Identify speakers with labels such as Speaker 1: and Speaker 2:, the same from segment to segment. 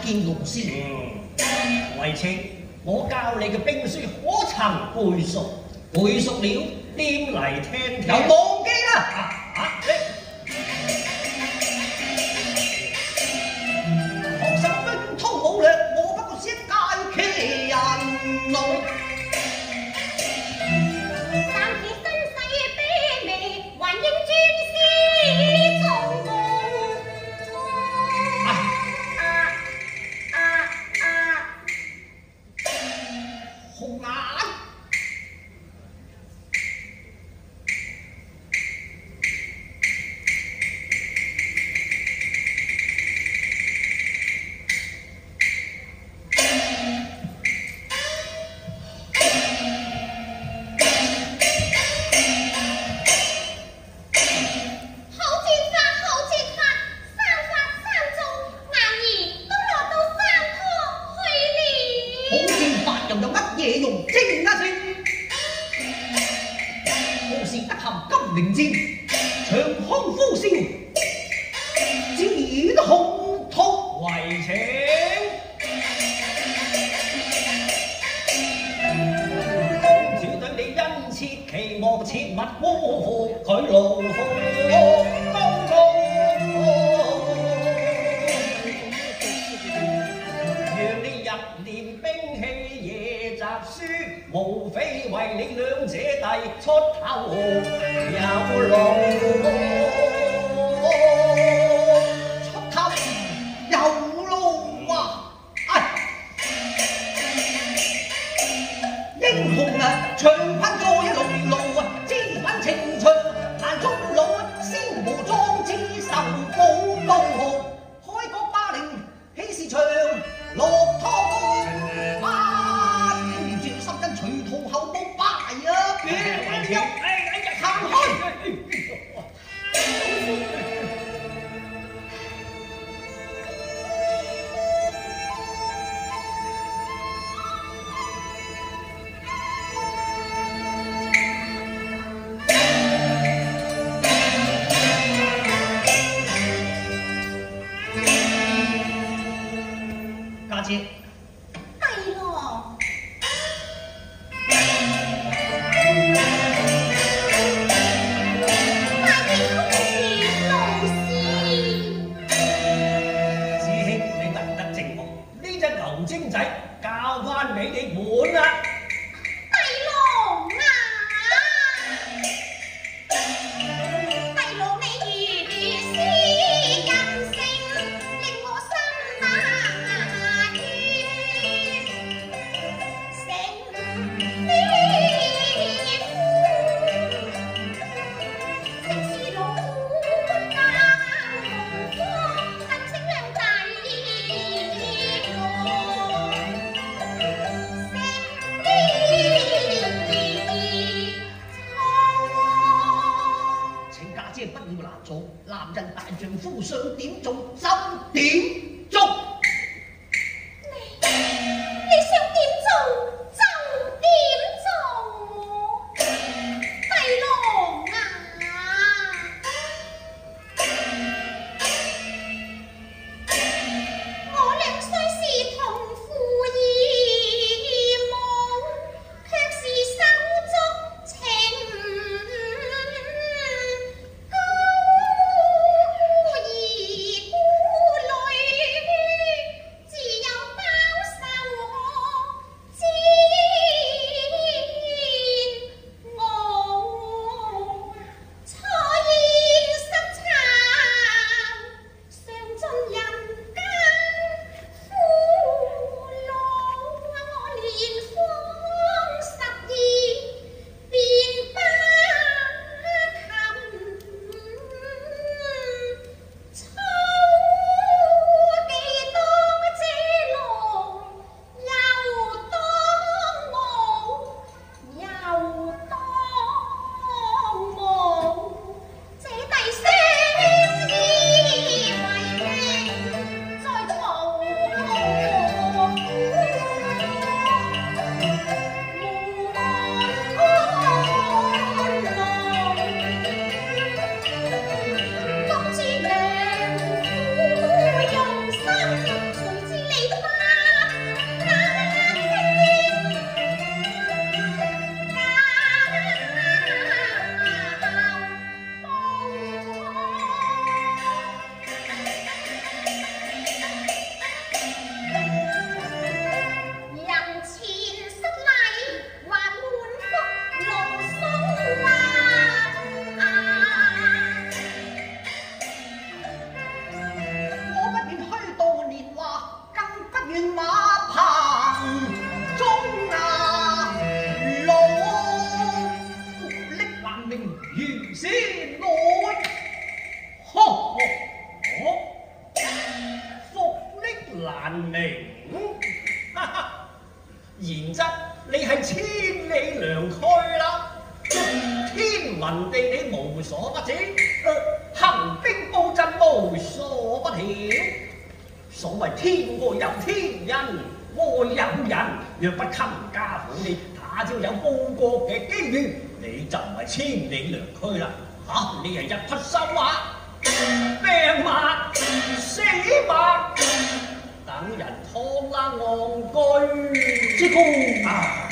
Speaker 1: 見龍師。為情，我教你嘅兵書可曾背熟？背熟了，掂嚟聽聽。又忘記啦！學生兵通武略，我不過是一介奇人類。 無非為你兩姐弟出頭有路，出頭有路啊！英雄啊，長困在龍路啊，知品情長難終老啊，先無壯志受寶刀號，開國霸凌豈是長落湯。 隨途後步敗啊！別人行開。家姐。 精仔教翻俾你滿啦！
Speaker 2: 帝郎啊，帝郎你如是任性，令我心馬亂。成正是老家無方，恨清兩大。 不要難做，男人大丈夫想點做就點做。你想點做就點做，帝郎啊！我倆雖是同父異母，卻是手足情。
Speaker 1: 萬寧。哈哈，然則你係千里良區啦，天文地理無所不知，行兵布陣無所不曉。所謂天外有天人，外有人，若不勤加苦練，他朝有報國嘅機遇，你就唔係千里良區啦。你係一匹瘦馬，病馬死馬，等人劏啦戇居。之公啊！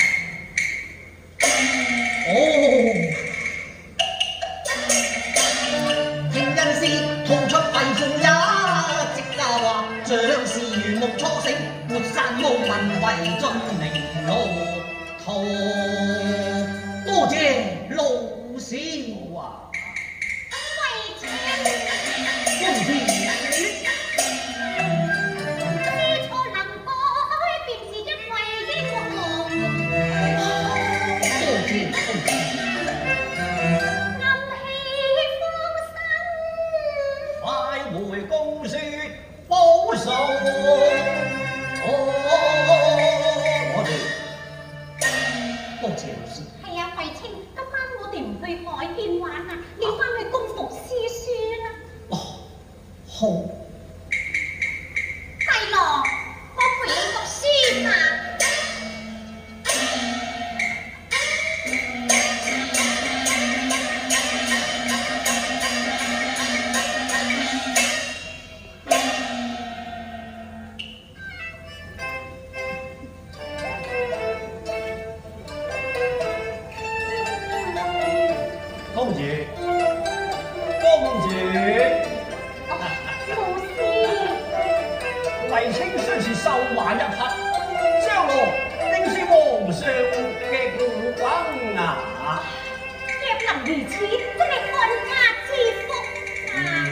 Speaker 3: 聽恩師吐出肺腑也，即刻話將士如夢初醒，沒山無問為盡凌路途。多謝老師啊！
Speaker 2: 為情
Speaker 3: 公子。
Speaker 2: 知錯能改，便是因為英雄。
Speaker 3: 多謝公子。
Speaker 2: 暗氣方生，
Speaker 1: 快回公説報仇。我哋
Speaker 3: 多謝老師。
Speaker 2: 係啊，慧清，今晚我哋唔去海邊玩啊，你翻去公讀詩書啦。
Speaker 3: 好。
Speaker 2: 係咯，我陪你讀書嘛。
Speaker 1: 公子，公子，
Speaker 2: 老師，
Speaker 1: 慧清雖是秀馬一匹，將來定是皇上嘅顧君啊！
Speaker 2: 若能如此，真係漢家之福啊！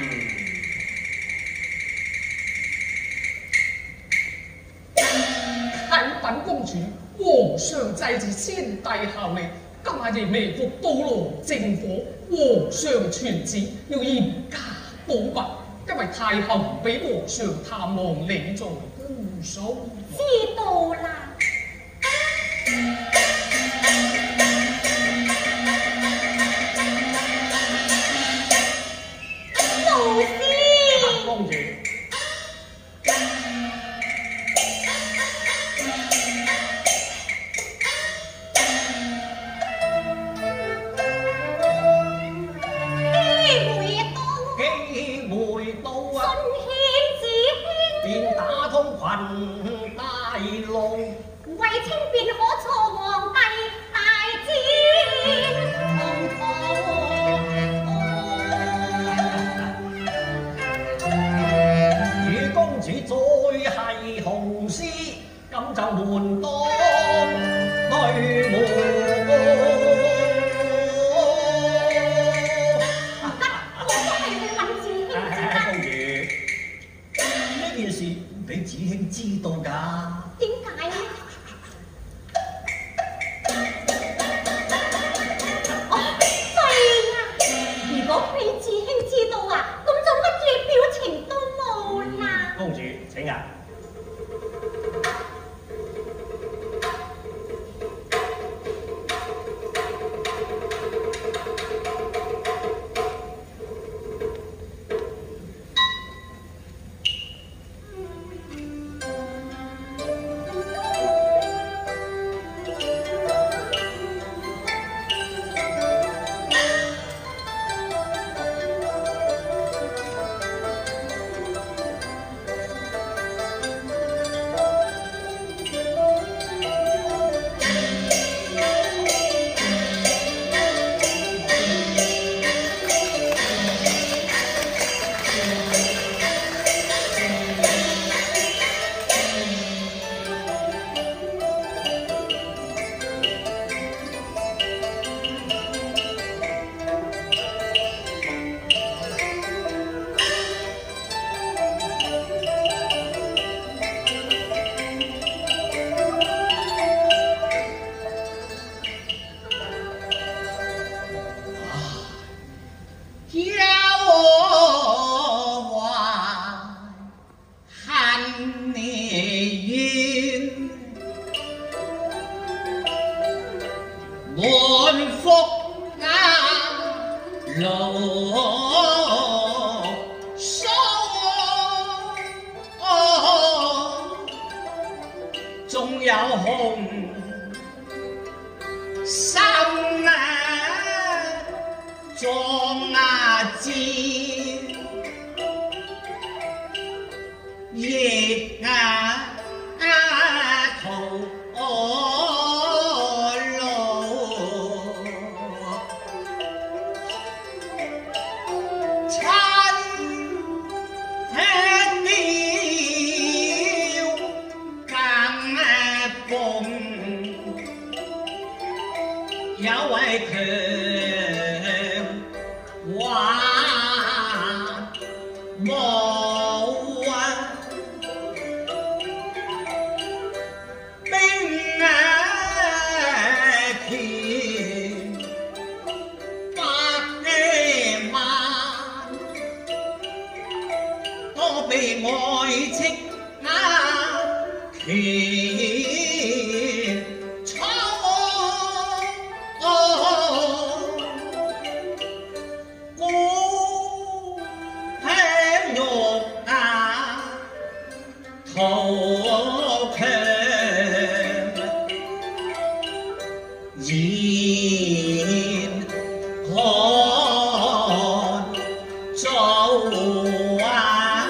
Speaker 4: 啟稟公主，皇上祭祀先帝效命，今夜微服刀羅正火，皇上傳旨要嚴加保密，因為太后唔俾皇上探望你在姑嫂。
Speaker 2: 知道啦。老師，
Speaker 1: 公主，機會到啊！
Speaker 2: 順獻子兄，
Speaker 1: 便打通裙帶路，
Speaker 2: 為清便可挫皇帝大戰
Speaker 1: 與公主再係雄師，咁就門當對門。
Speaker 2: 我都係去揾子兄
Speaker 1: 公主，
Speaker 2: 至
Speaker 1: 呢件事唔俾子兄知道㗎。
Speaker 2: 得。點解咧？對呀，如果俾子兄知道啊，咁就乜嘢表情都冇啦。
Speaker 1: 公主請啊！
Speaker 3: 無啊，兵啊田，百萬多被愛戚田草。頭強然看做啊，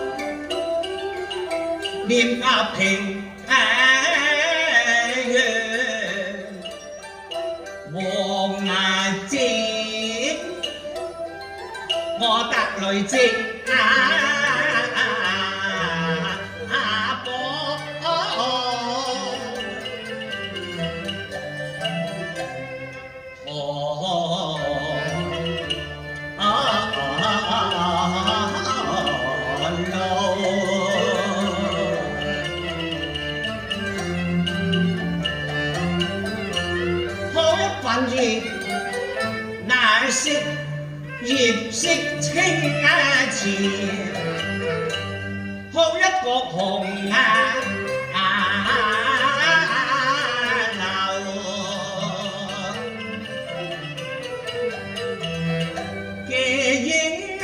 Speaker 3: 念壓平陽黃牙節，我得累積顏色葉色清澈，好一個紅樓嘅影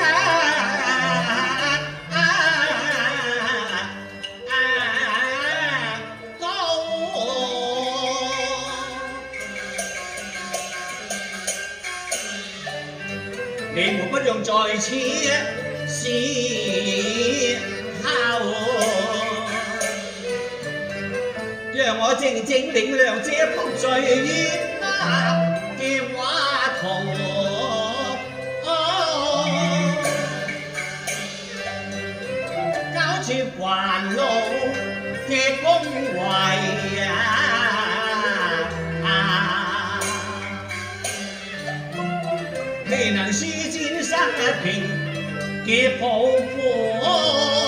Speaker 3: 你們不用在此思考，讓我靜靜領略這幅最嘅畫圖。交接還路嘅恭維未能舒展生平嘅抱負。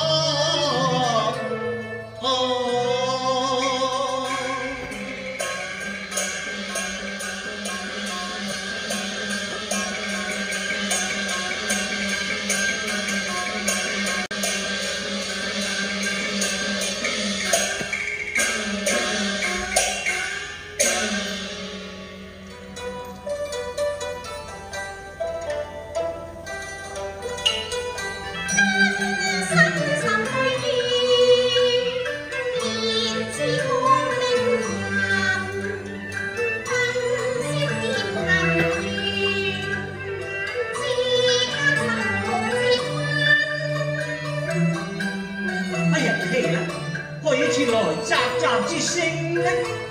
Speaker 3: 來雜雜之聲呢？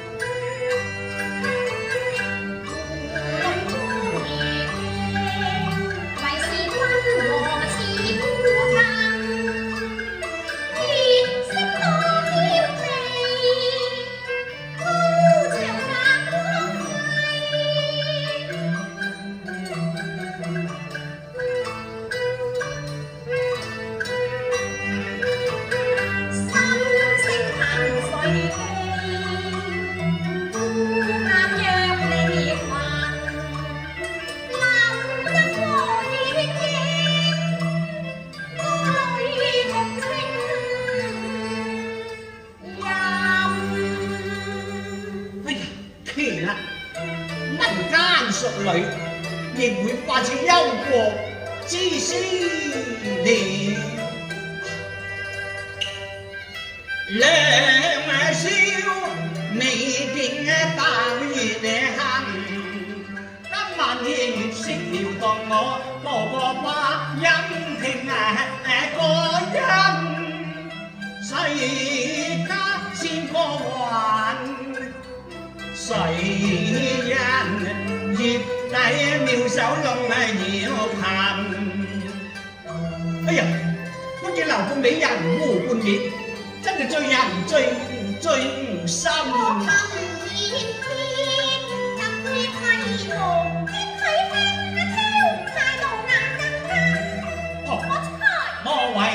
Speaker 3: 裏亦會發出憂國之思念，兩宵未定淡月行，今晚夜月色撩動我播播花音聽歌音，世家先歌還世人。葉底妙手弄搖彈，哎呀！乜嘢留個美人無半滅，真係醉人醉唔心。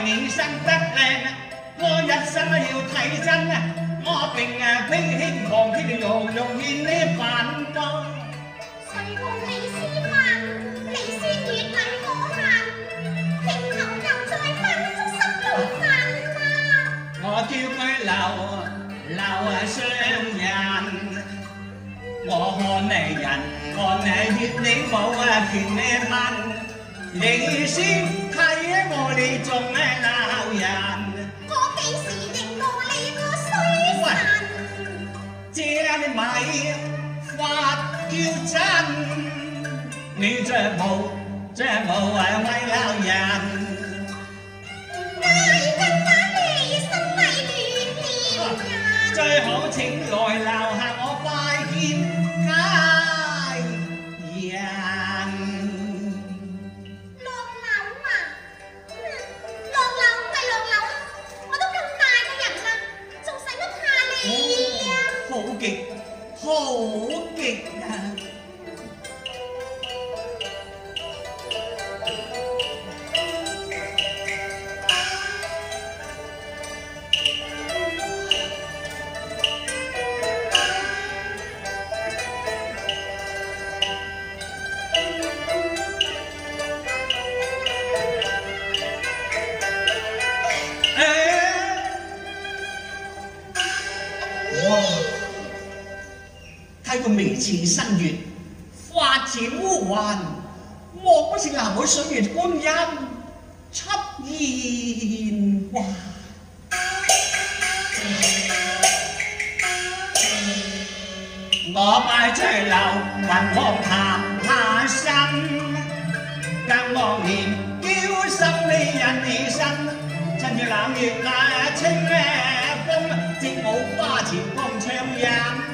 Speaker 5: 你生得靚，我一生都要睇真啊！我並披希望披容獻呢份多。
Speaker 2: 誰共你私奔，你先越禮我恨，情頭又再分足心中恨啊！
Speaker 5: 我叫佢留雙人，我看你人，看你血，你冇權你問。你先睇我呢種鬧人，
Speaker 2: 我幾時認過你個衰神？
Speaker 5: 這你咪發叫真，你這冇為鬧人。
Speaker 2: 大人把你心為亂了人，
Speaker 5: 最好請來留下我拜見佳人。
Speaker 2: 落樓啊！落樓咪落樓咯，我都咁大個人啦，仲使乜怕你啊？
Speaker 5: 好極，好極啊！睇個眉似新月，髮似烏雲，莫不是南海水月觀音出現華？我拜醉樓雲望談下心，更望年嬌心呢人兒身，趁住冷月清風，接舞花前共唱飲。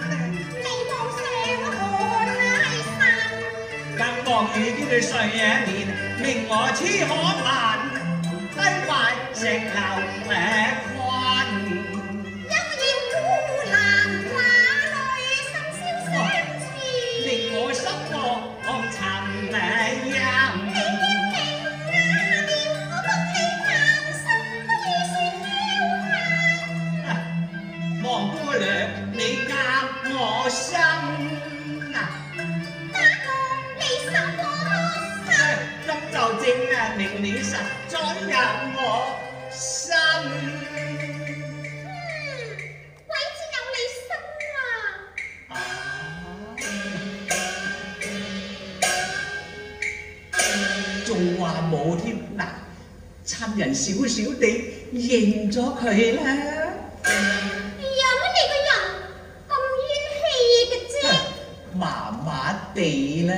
Speaker 5: 更望遇見對睡眠，令我痴可問，低快石樓困。
Speaker 2: 幽豔孤蘭話淚深宵相似，
Speaker 5: 令我心過沉吟。
Speaker 2: 你英明雅妙，我共你談心都預算要下。
Speaker 5: 望姑娘，你夾我心。就證明你實在入我心。
Speaker 2: 鬼知有你心啊！
Speaker 5: 仲話冇添嗱，親人少少地認咗佢啦。
Speaker 2: 有乜你個人咁冤氣嘅啫？
Speaker 5: 麻麻地啦。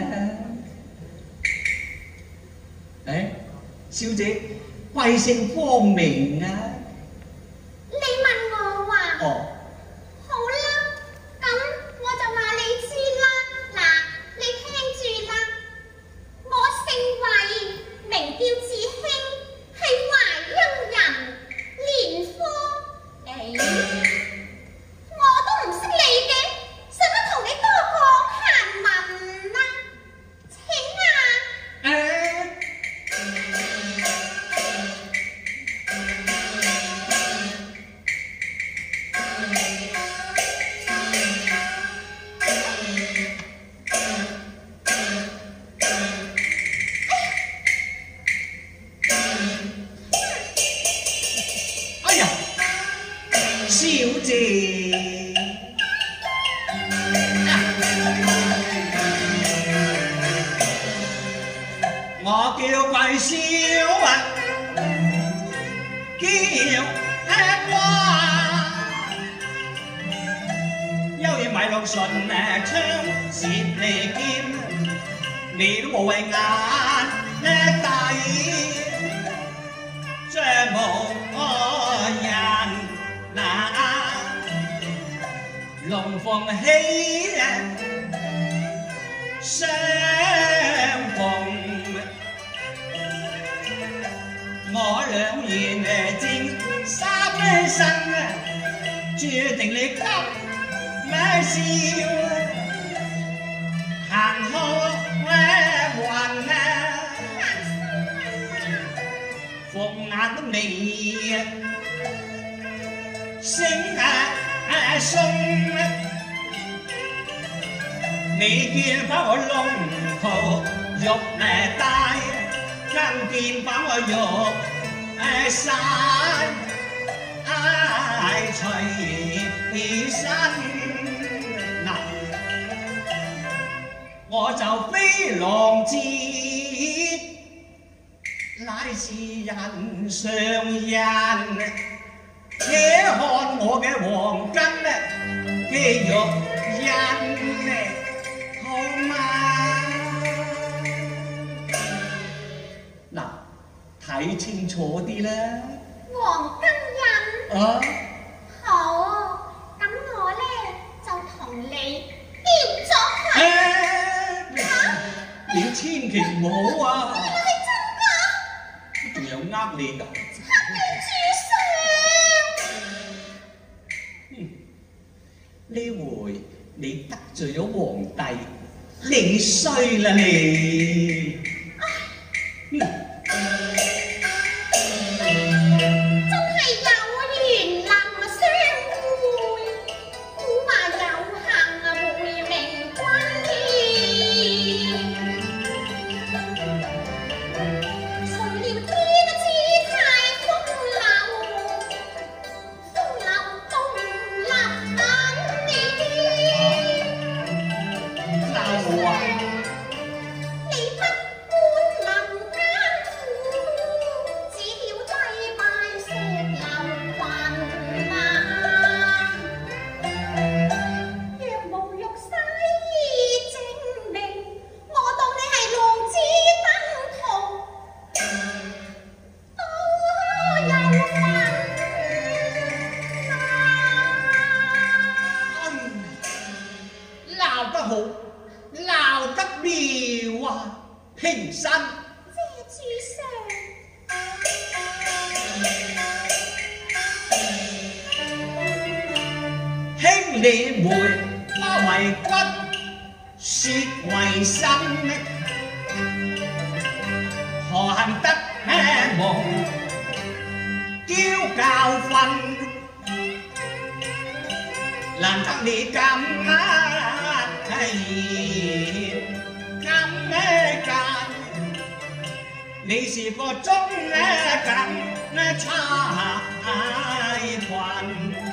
Speaker 5: 小姐，貴姓芳名啊？
Speaker 2: 你問我話？
Speaker 5: 哦。
Speaker 2: 好啦，咁我就話你知啦。嗱，你聽住啦，我姓衛，名叫志興，係淮陰人，年科我都唔識你嘅，使乜同你多講閒文啊？請啊！小姐，我叫貴小啊，叫瓜，休要米六順槍舌利劍，你都無謂眼大，將無人。龍鳳喜相逢，我兩言正三生，注定你急咩笑，行開運
Speaker 5: 放眼你聲送，你見翻我龍袍玉帶，更見翻我玉衫隨身。嗱，我就飛浪節，乃是人上人。且看我嘅黃金嘅玉印，好嗎？嗱，睇清楚啲啦。
Speaker 2: 黃金印。
Speaker 5: 啊？
Speaker 2: 好，咁我咧就同你結咗佢。
Speaker 5: 你千祈唔好啊！
Speaker 2: 原來係真㗎？
Speaker 5: 仲有呃你㗎？呢回你得罪咗皇帝，你衰啦你！
Speaker 2: 真係有緣能相會，古話有幸會明君誰料天姿太風流，風流動立等你。
Speaker 5: 鬧啊！
Speaker 2: 你不官能艱苦，只曉低拜石榴裙啊！若無玉璽證明，我當你係浪子登徒，多有份
Speaker 5: 鬧得好，鬧得妙啊！平身。
Speaker 2: 謝主上。
Speaker 5: 兄你妹花為骨，雪為身，何幸得蒙嬌教訓？難得你咁奸，你是個中咁差群。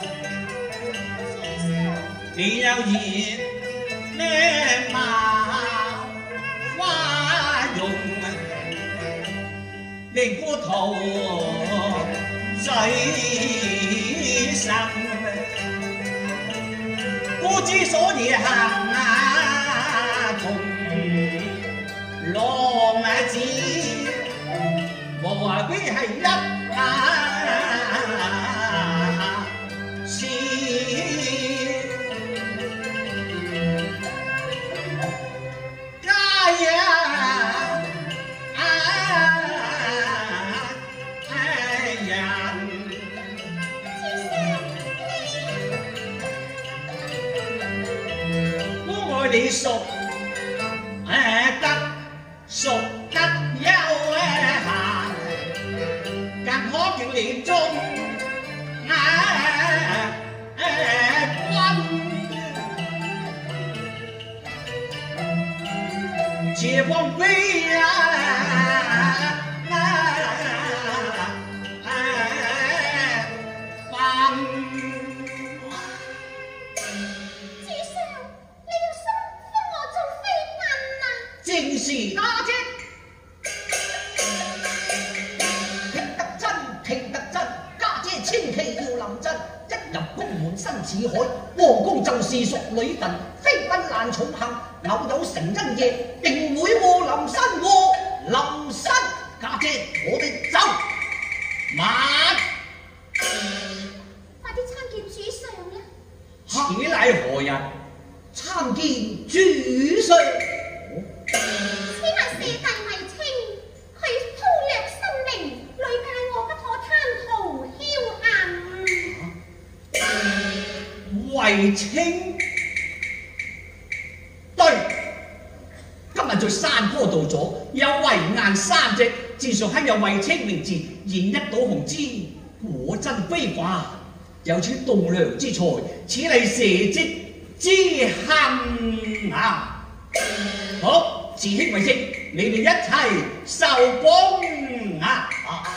Speaker 5: 你有熱咩貌花容，令孤徒醉心。不知所以行同浪子，無非係一你熟得優閒，更可見你中君，且放飛正是
Speaker 1: 家姐，聽得真，家姐千祈要臨陣。一入宮門身似海，皇宮就是屬女燉，飛奔難重行。偶有成恩夜，定會臥臨身臥臨身。家姐，我哋走，慢。
Speaker 2: 快啲參見主上啦！
Speaker 5: 此乃何人？
Speaker 1: 參見主上。
Speaker 2: 此乃舍弟為清，佢偷掠生命，累戒我不可貪圖僥倖。
Speaker 5: 為清，對，今日在山坡度咗，有遺雁3隻， 自上刻有慧清名字，现一睹红之，果真非寡。有此栋梁之才，此嚟社稷之幸啊！好，自兄慧清，你哋一齊受封啊！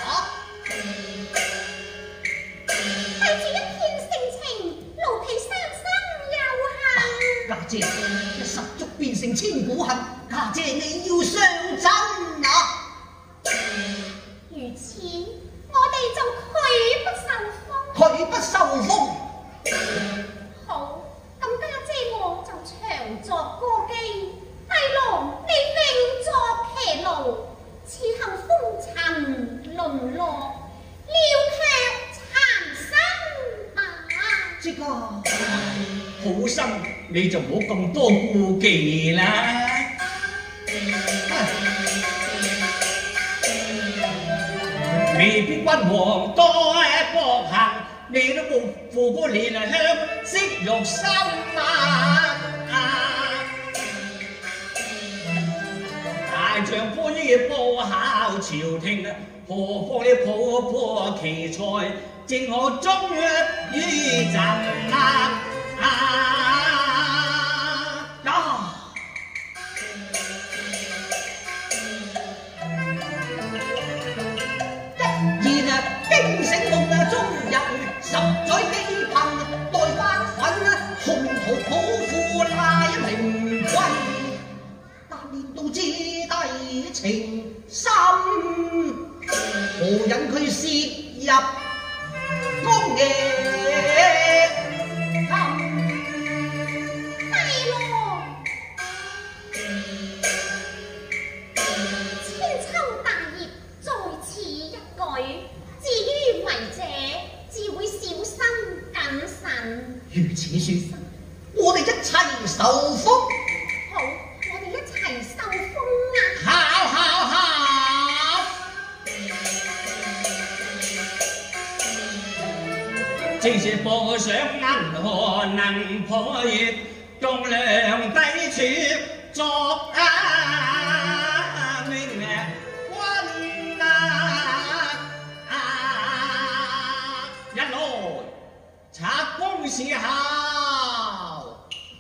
Speaker 2: 弟子一片盛情，奴婢三生有幸。
Speaker 3: 家姐，十足變成千古恨，家姐你要上陣啊！
Speaker 2: 如此，我哋就拒不受封。
Speaker 3: 佢不受封。
Speaker 2: 好，咁家姐我就長作歌姬，弟郎你另作騎驢，此後風塵淪落，了卻殘生啊！
Speaker 3: 即個
Speaker 5: 好心你就唔好咁多顧忌啦。未必君王多薄行，你都冇負過憐香惜玉心啊！大丈夫要報效朝廷，何況你抱破奇才，正可忠於朕啊！
Speaker 3: 驚醒夢中人，十載悲憑待發奮，宏圖抱負那一明君，但念到至低情深，何引佢涉入公野金？
Speaker 2: 弟郎，千秋大業在此一舉。至於為者，自會小心謹慎。
Speaker 3: 如此說，我哋一齊受封。
Speaker 2: 好，我哋一齊受封啊！
Speaker 5: 好，正是步上銀河能破月，棟梁低處作明君一來拆封時候，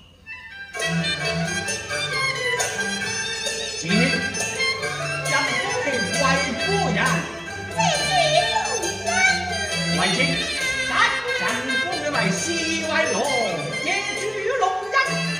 Speaker 5: 子入封為夫人，
Speaker 2: 謝主隆恩。
Speaker 5: 為稱朕封佢為侍衛郎，謝主隆恩。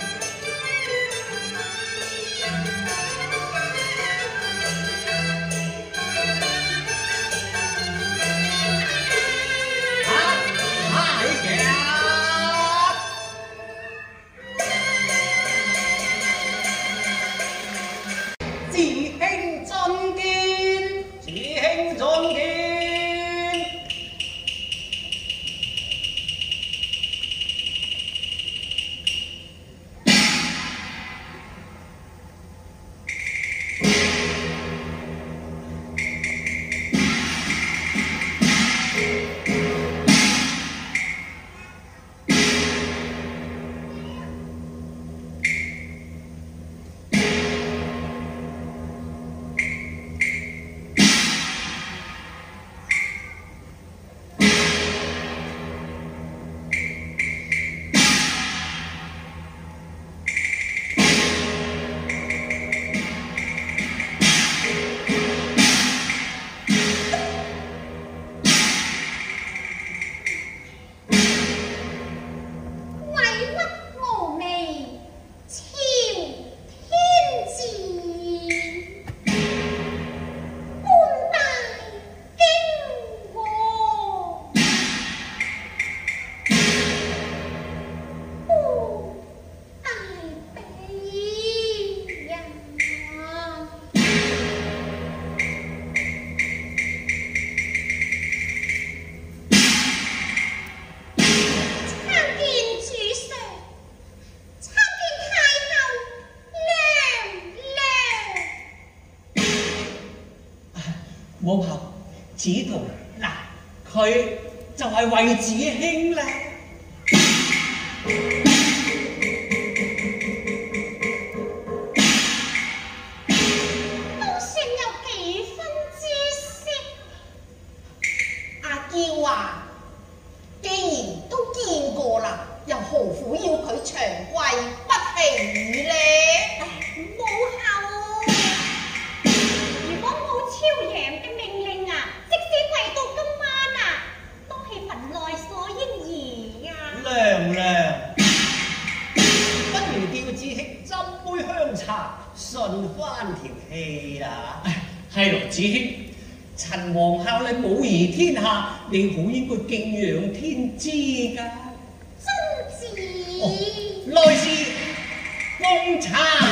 Speaker 5: 母后，此圖嗱，佢就係惠子兄啦。
Speaker 2: 都算有幾分叫啊！既然都見過啦，又何苦要佢長跪不起呢？
Speaker 6: 母后，如果冇超爺嘅命令啊，即使跪到今晚啊，都係墳內所應兒啊！
Speaker 1: 娘娘，不如叫子興斟杯香茶，順翻條氣啦。
Speaker 5: 係咯，子興，陳皇后你母儀天下，你好應該敬仰天之㗎。
Speaker 6: 真是。
Speaker 5: 來是奉茶。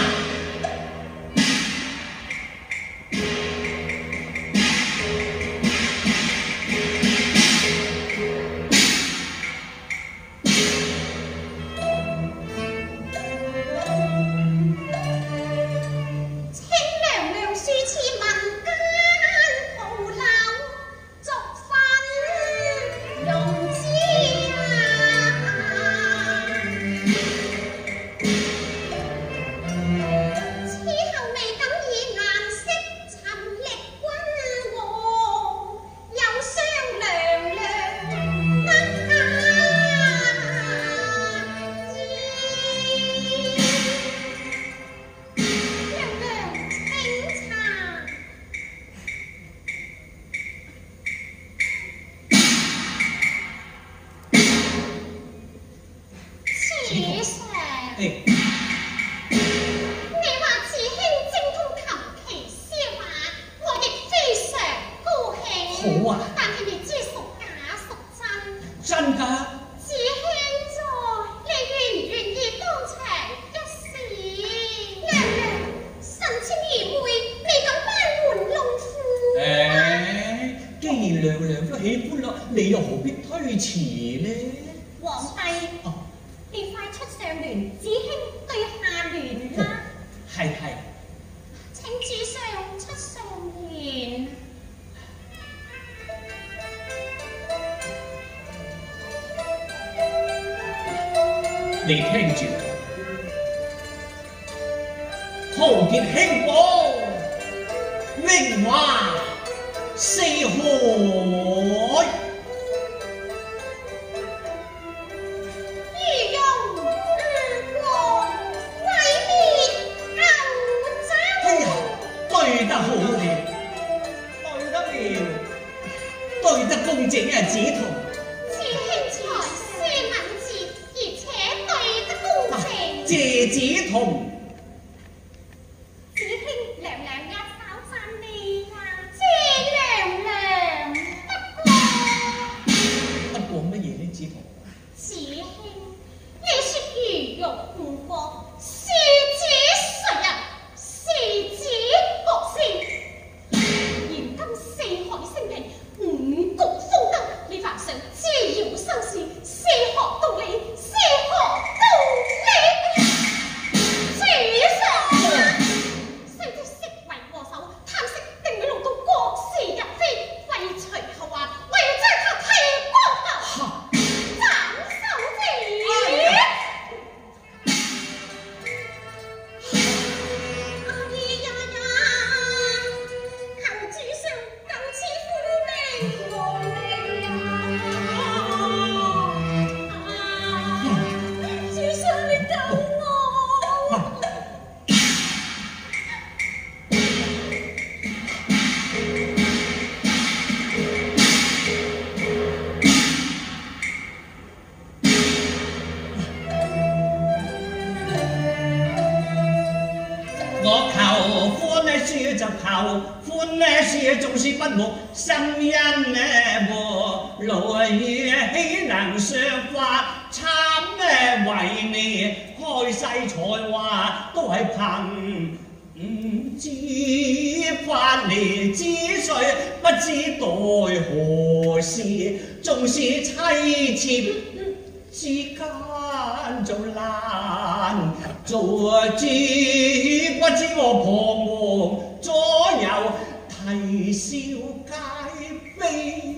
Speaker 5: 你聽住，豪傑興邦，榮華四海。
Speaker 6: 御用誤國，毀滅歐洲。
Speaker 5: 哎呀，對得好了，對得了，對得公正啊，子彤。謝子彤，
Speaker 6: 子興娘娘一手讚你啊！謝娘娘，
Speaker 5: 不過乜嘢呢？子彤，
Speaker 6: 子興，你說魚肉誤國，是指誰人？是指國師。現今四海升平，五穀豐登，你凡上知堯生事，是何道理？是何道理？
Speaker 5: 就是不睦，心因和來豈能相法？慘為你開世才華都係憑知法嚟知誰，不知待何時，縱是妻妾之間就難做知，不知我彷徨左右。啼笑皆非。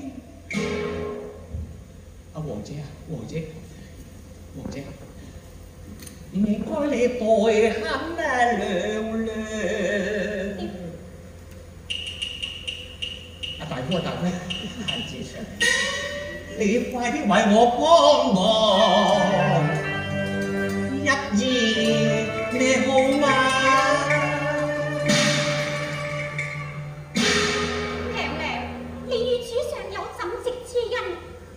Speaker 5: 阿黃姐啊，黃姐，黃姐，唔該你代肯娘娘。阿大夫過大威，陳子上，你快啲為我幫忙，一言你好嗎？
Speaker 6: 娘娘，你與主上有怎直之恩？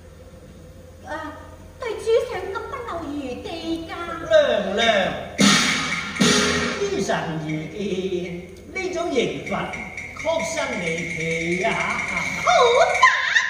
Speaker 6: 對主上咁不留餘地㗎。
Speaker 5: 娘娘，於神而見，呢種刑罰確實離奇啊！
Speaker 6: 好打！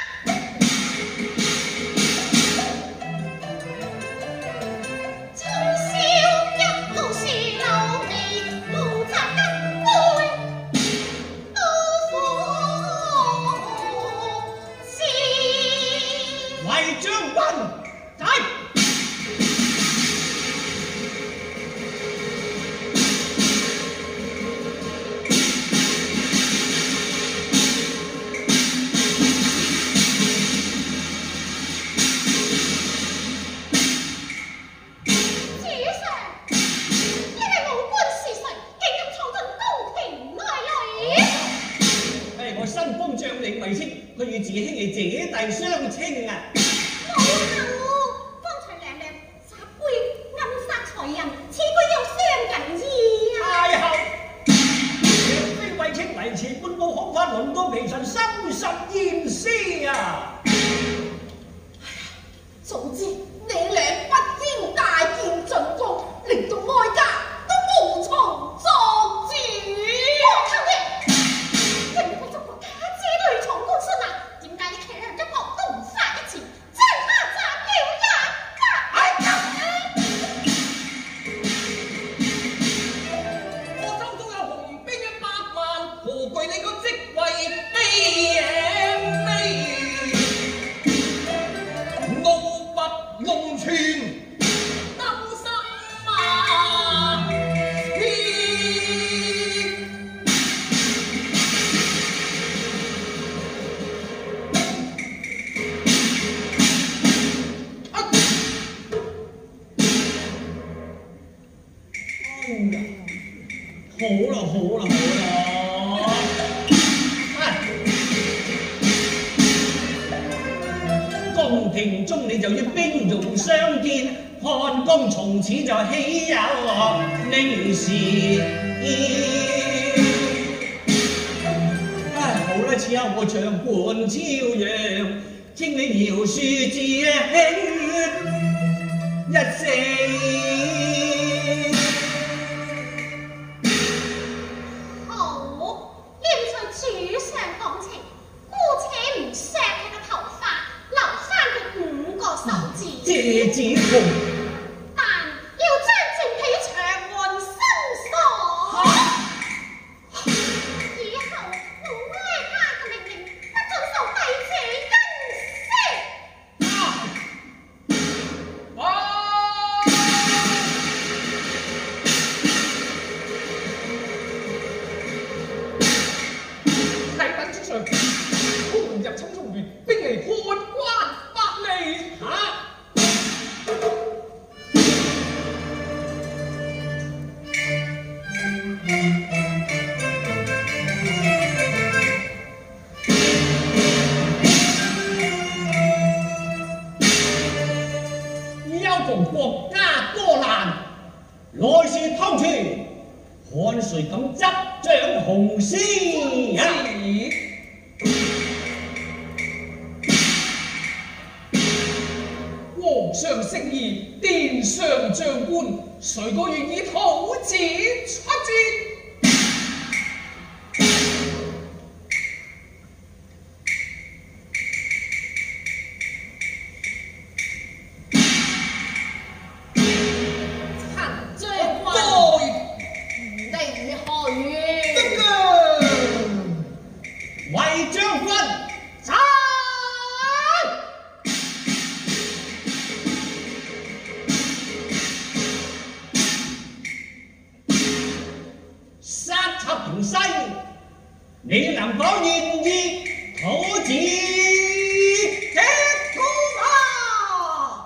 Speaker 5: 宮廷中你就要兵戎相見，漢宮從此就豈有寧時。好啦，此後我長伴朝陽，請你饒恕至兄一聲。謝子紅，
Speaker 6: 但要將正氣長換身鎖。以後我哀他嘅命令，不遵守弟子恩赦。
Speaker 4: 啟稟主上，官入侵中原，兵嚟漢關百里。國家多難，來是偷傳，看誰敢執掌雄師啊！皇上聖意，殿上長官，誰個願意討子出戰？你能否願意討子吃苦啊？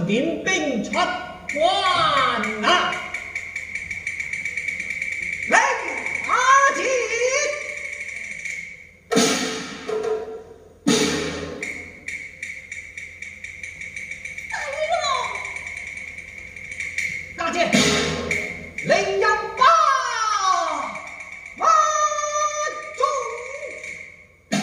Speaker 5: 点兵出关啊！
Speaker 1: 令阿姐。大姐，令人把马中。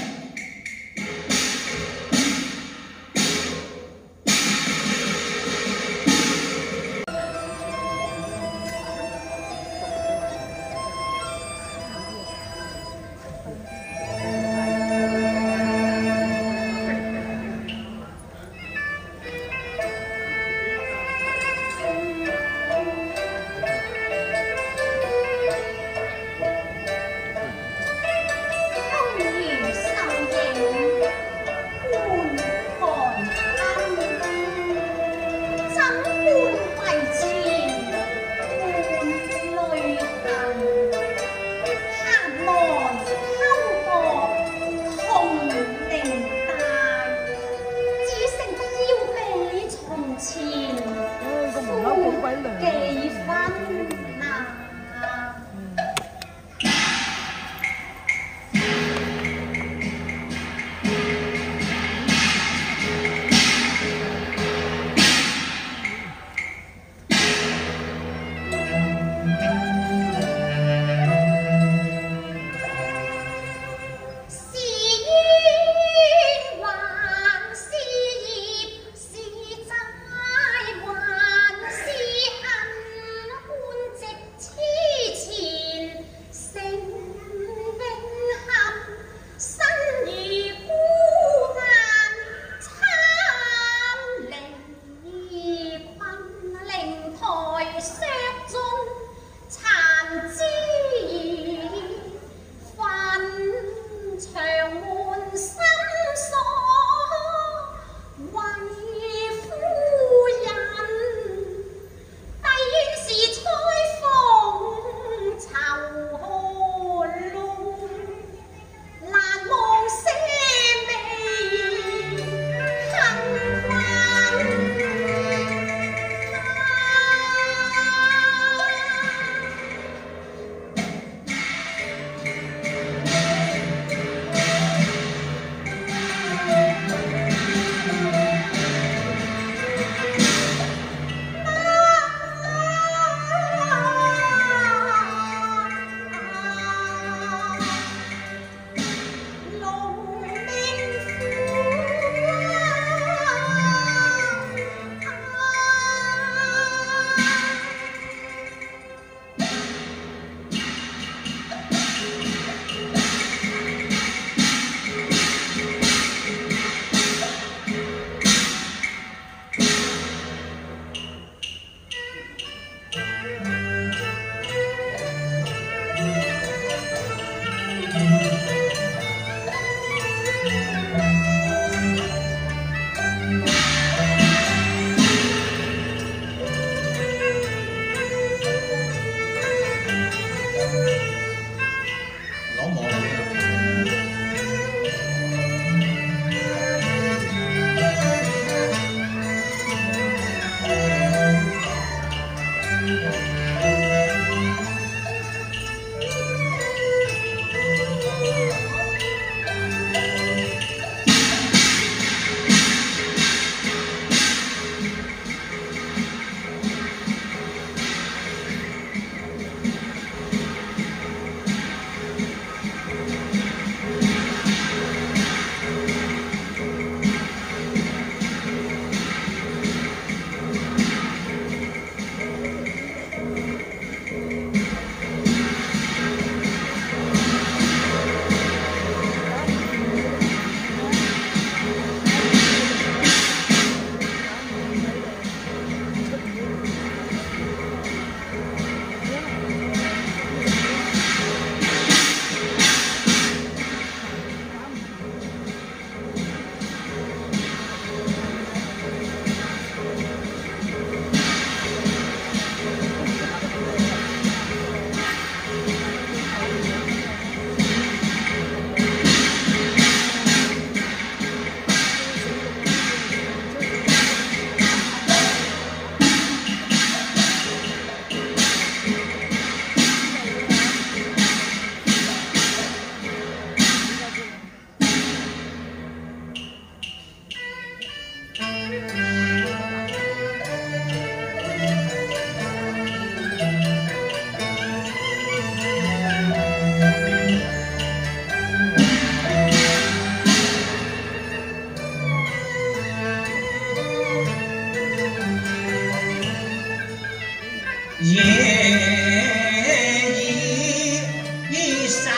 Speaker 5: 一生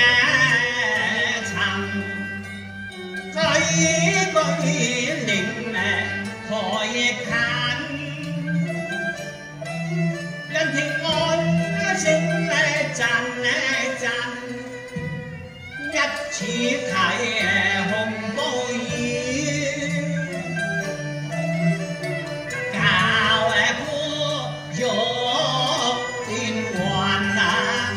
Speaker 5: 沉，句句令可近。人情愛聲震震，一次睇紅高雨，教過玉斷魂啊！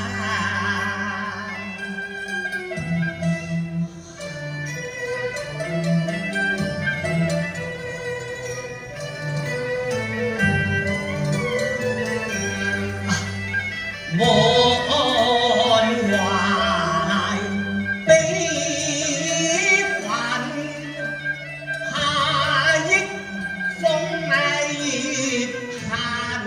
Speaker 5: 滿懷悲憤，下憶風月恨，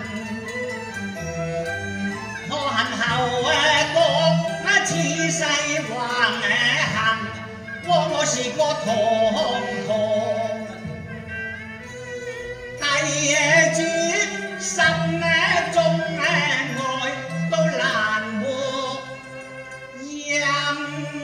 Speaker 5: 可恨後覺此世橫行，我是個堂堂弟子心中愛都難和人。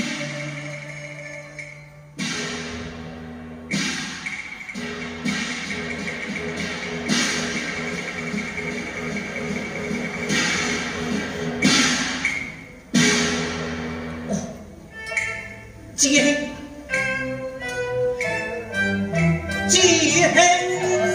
Speaker 5: 知兄，知兄。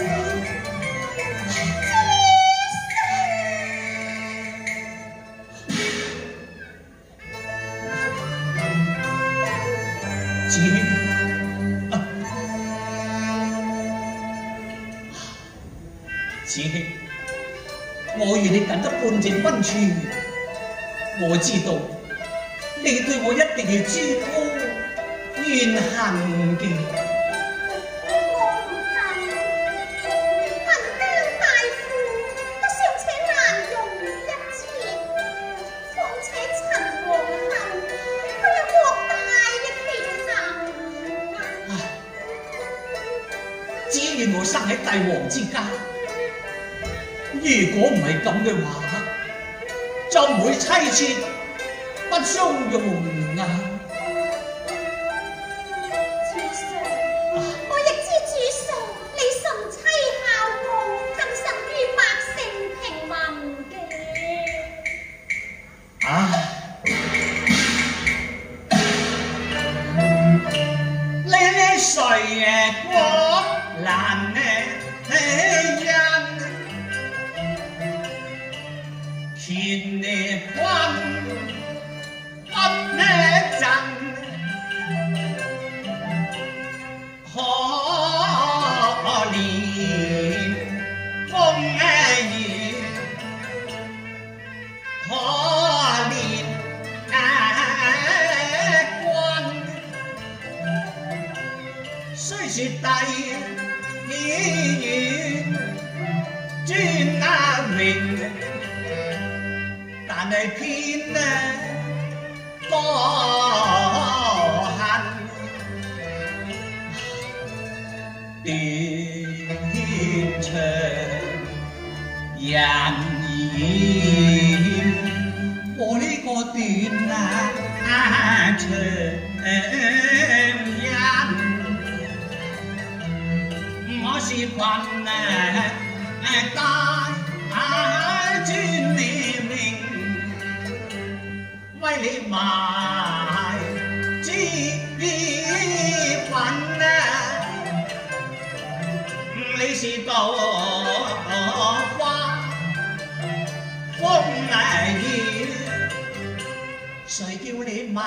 Speaker 5: 子兄，我與你近得半隻溫處，我知道你對我一定係諸多怨恨嘅。
Speaker 2: 我唔恨，恨姜大夫都尚且難容一次，況且陳王后佢有莫大嘅權能啊！
Speaker 5: 只願我生喺帝王之家。如果唔係咁嘅話，就唔會妻妾不相容啊！
Speaker 2: 主上，我亦知主上你甚妻孝恭，更甚於百姓平民嘅。
Speaker 5: 呢誰國難人？乾坤不震，可憐風雨，可憐君，雖說帝遠尊榮。但係偏多恨，斷腸人怨。我呢個斷腸人，我是群大尊你命。為你埋脂粉你是稻花風雨，誰叫你麻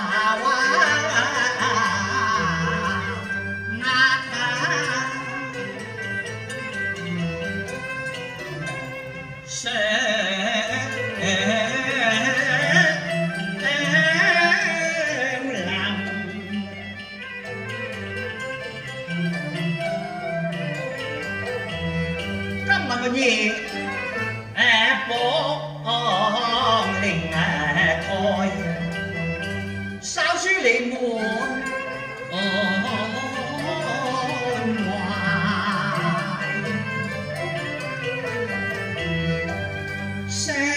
Speaker 5: 夜火令開，燒書你滿懷。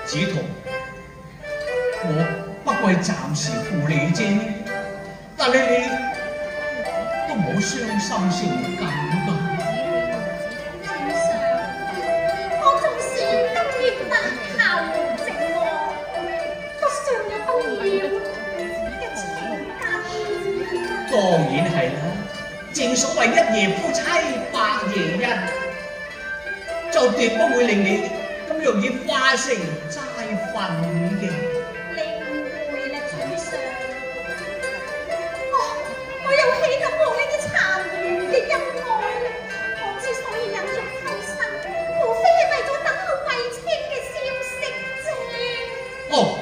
Speaker 5: 子彤，我不過係暫時負你啫，但係你都唔好傷心先咁吧。
Speaker 6: 主上，我縱是今月白頭寂寞，都尚有不了嘅情感。
Speaker 5: 當然係啦，正所謂一夜夫妻百夜恩，就絕不會令你咁容易化成齋粉嘅。
Speaker 6: 你誤會啦，主上。我又豈敢忘呢啲殘餘嘅恩愛呢？我之所以忍辱偷生，無非係為咗等候衛青嘅消息啫。
Speaker 5: 哦，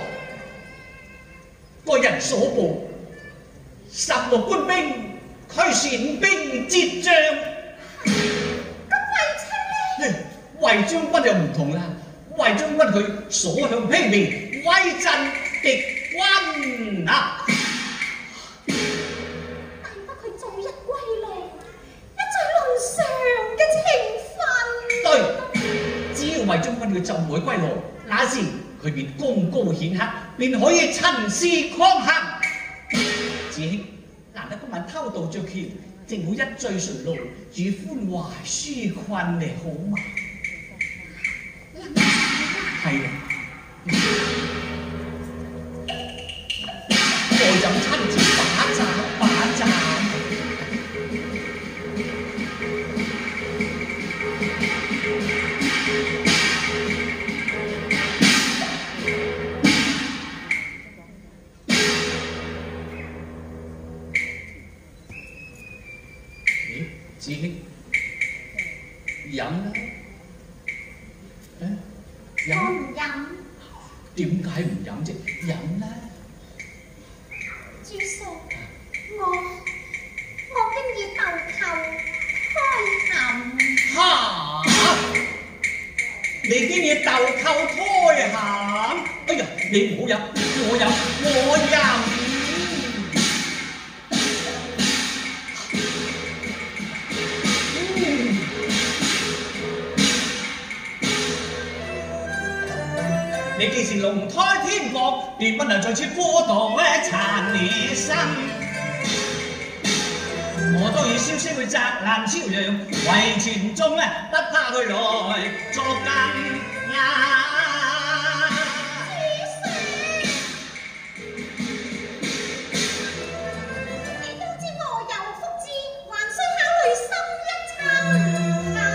Speaker 5: 個人所報，16官兵驅善兵折將。
Speaker 6: 咁衛青呢？
Speaker 5: 衛將軍又唔同啦，衛將軍佢所向披靡，威震敵軍啊！
Speaker 6: 但不佢早日歸來，一再倫常嘅情分。
Speaker 5: 對，只要衛將軍佢就會歸來，那時佢便功高顯赫，便可以趁勢抗衡。子兄，難得今晚偷渡着橋，正好一醉順路，與歡懷紓困嚟好嘛？係啊，再飲親自把盞把盞。咦，子兄，飲啦。
Speaker 6: 我唔飲。
Speaker 5: 點解唔飲啫？飲啦！
Speaker 6: 主上，我經已豆蔻開含。
Speaker 5: 嚇！你經已豆蔻胎鹹？哎呀，你唔好飲，我飲。你既是龍胎天國，便不能再次孤獨殘你身。我都以消息去責難朝陽，為傳宗不怕佢來作更呀。
Speaker 6: 你都知我有福之，還需考慮深一層。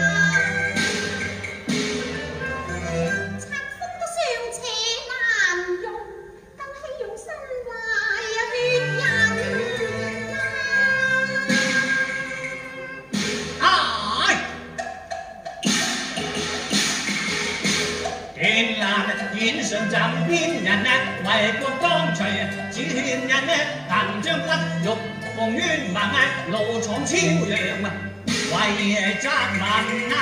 Speaker 5: 演上站邊人為國當隨，只勸人行將軍欲逢冤橫怒闖超陽，為責民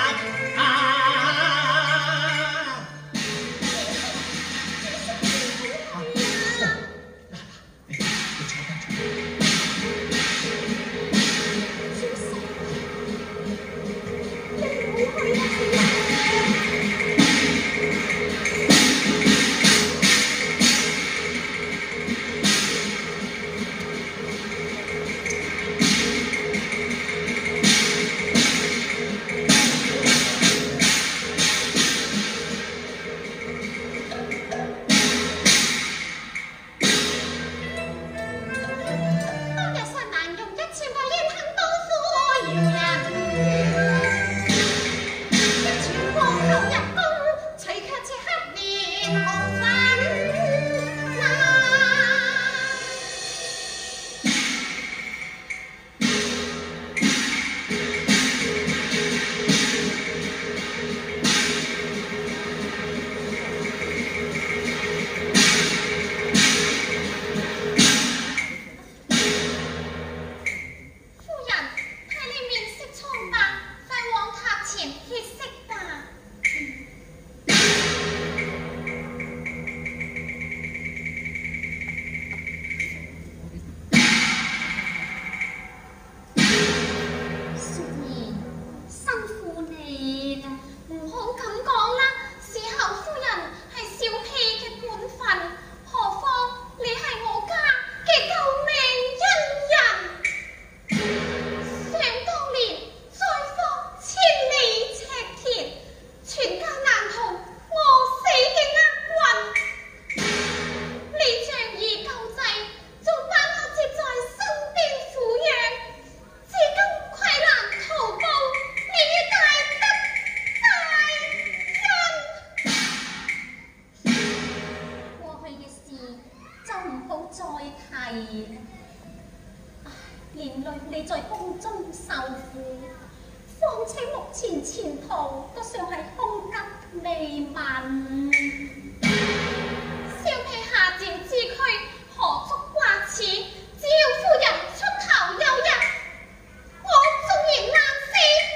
Speaker 6: 你在空中受苦，況且目前前途都尚係空吉未聞。小婢下賤之軀，何足掛齒？只要夫人出頭有日，我縱然難死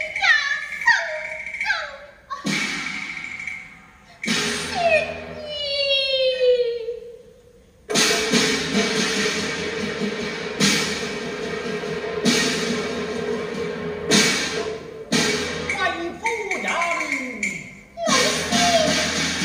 Speaker 6: 也心甘。雪
Speaker 1: 貴夫人，
Speaker 6: 老師。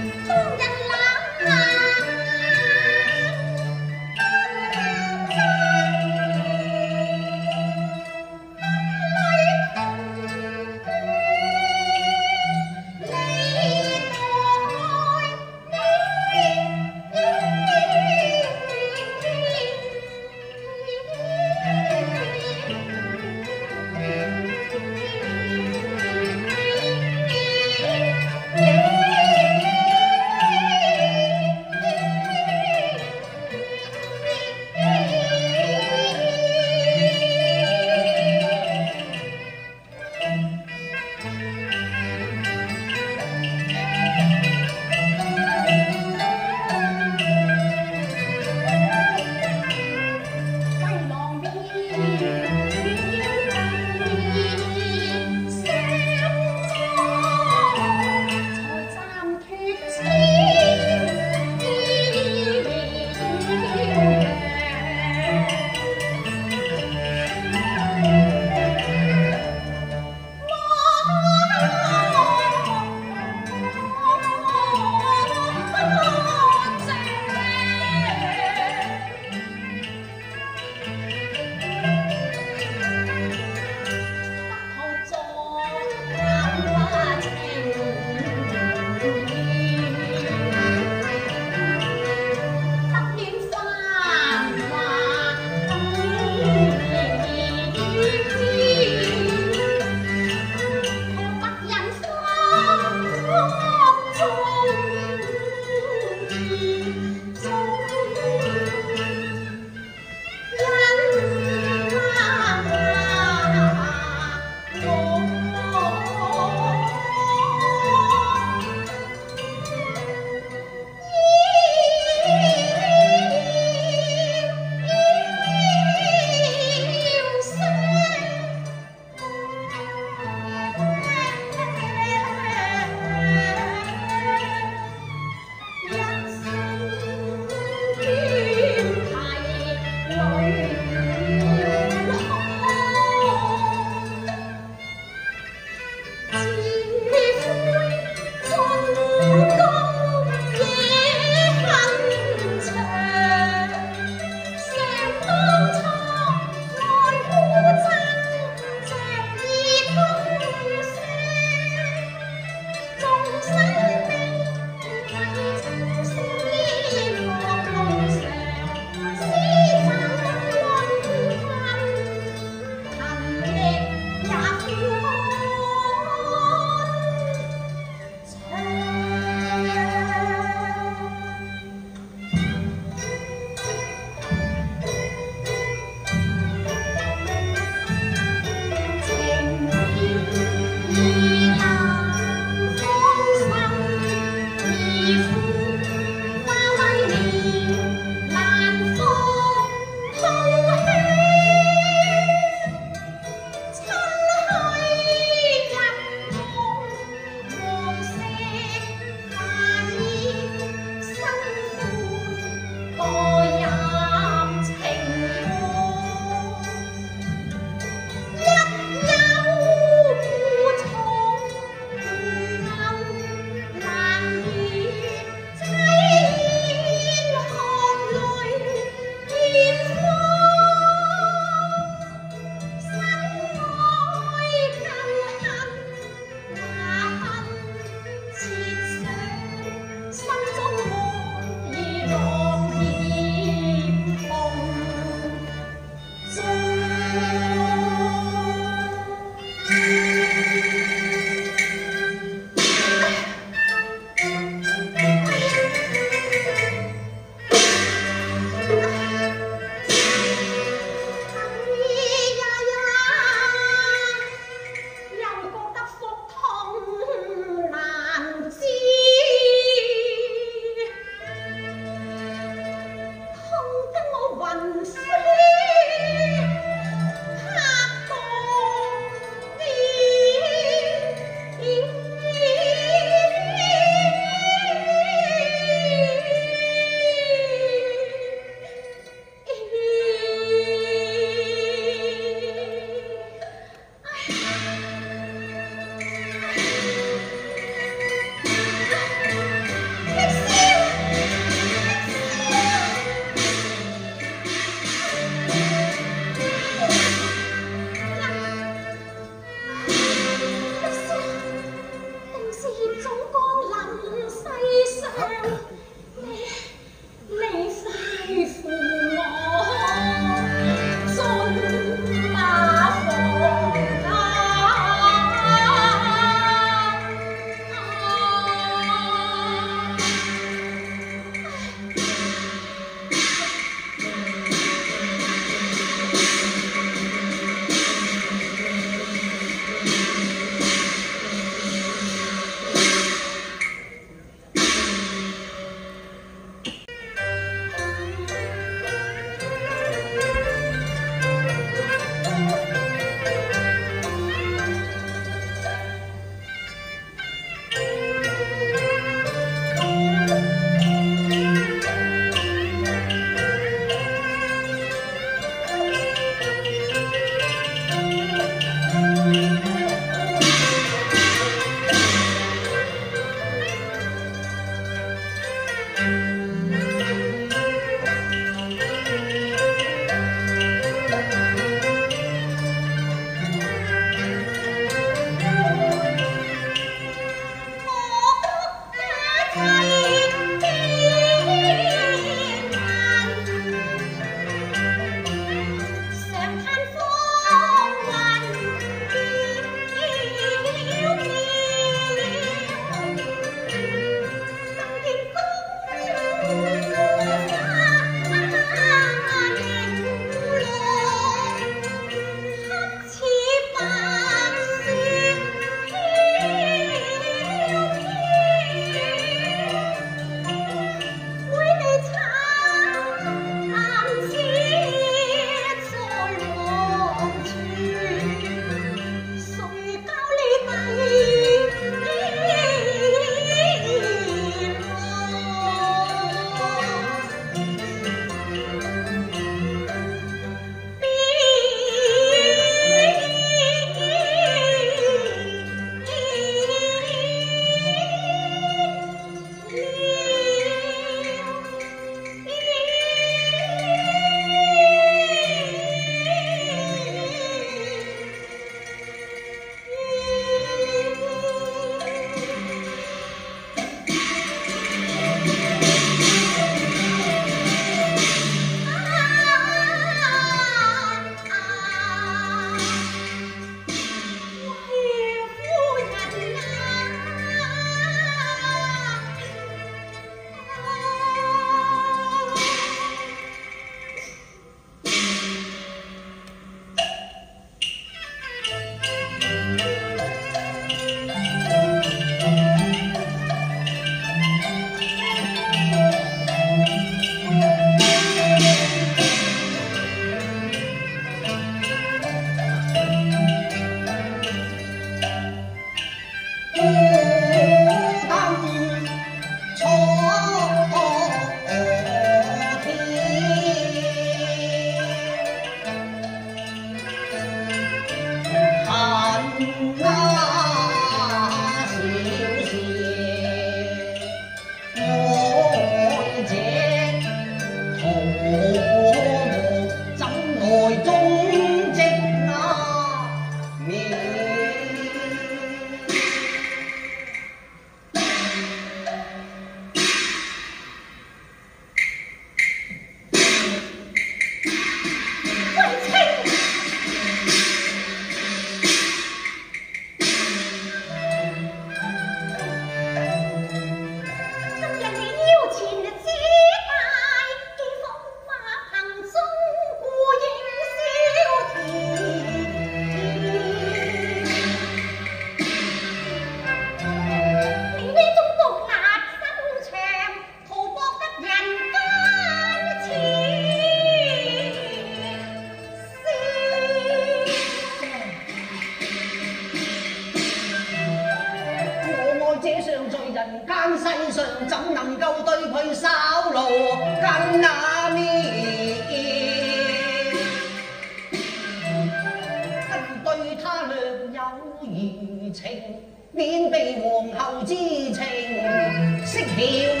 Speaker 3: 免被皇后之情识了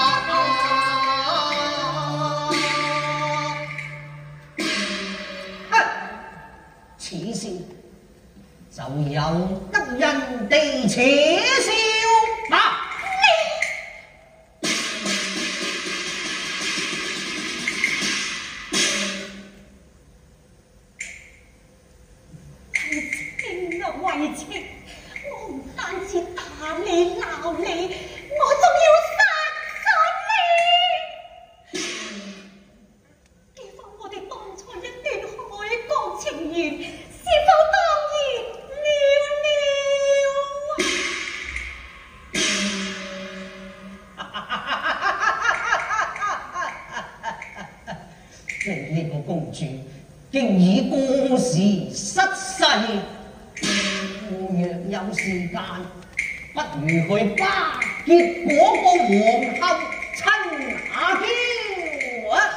Speaker 3: 此笑就有得人地且笑吧。
Speaker 6: 为情，我唔单止打你闹你，我仲要杀咗你。记翻我哋当初一段海角情缘，是否当然
Speaker 3: 了了？你呢个公主竟以过时失势。若有时间，不如去巴结嗰个皇后亲阿娇啊！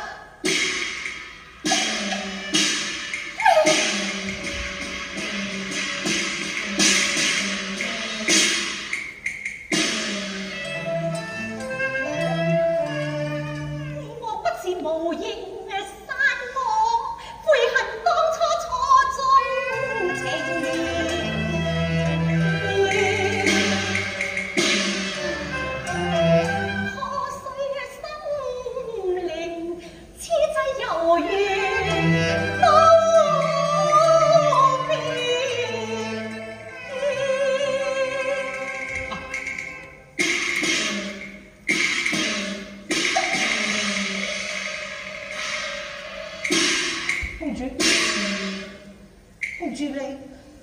Speaker 1: 聽住你。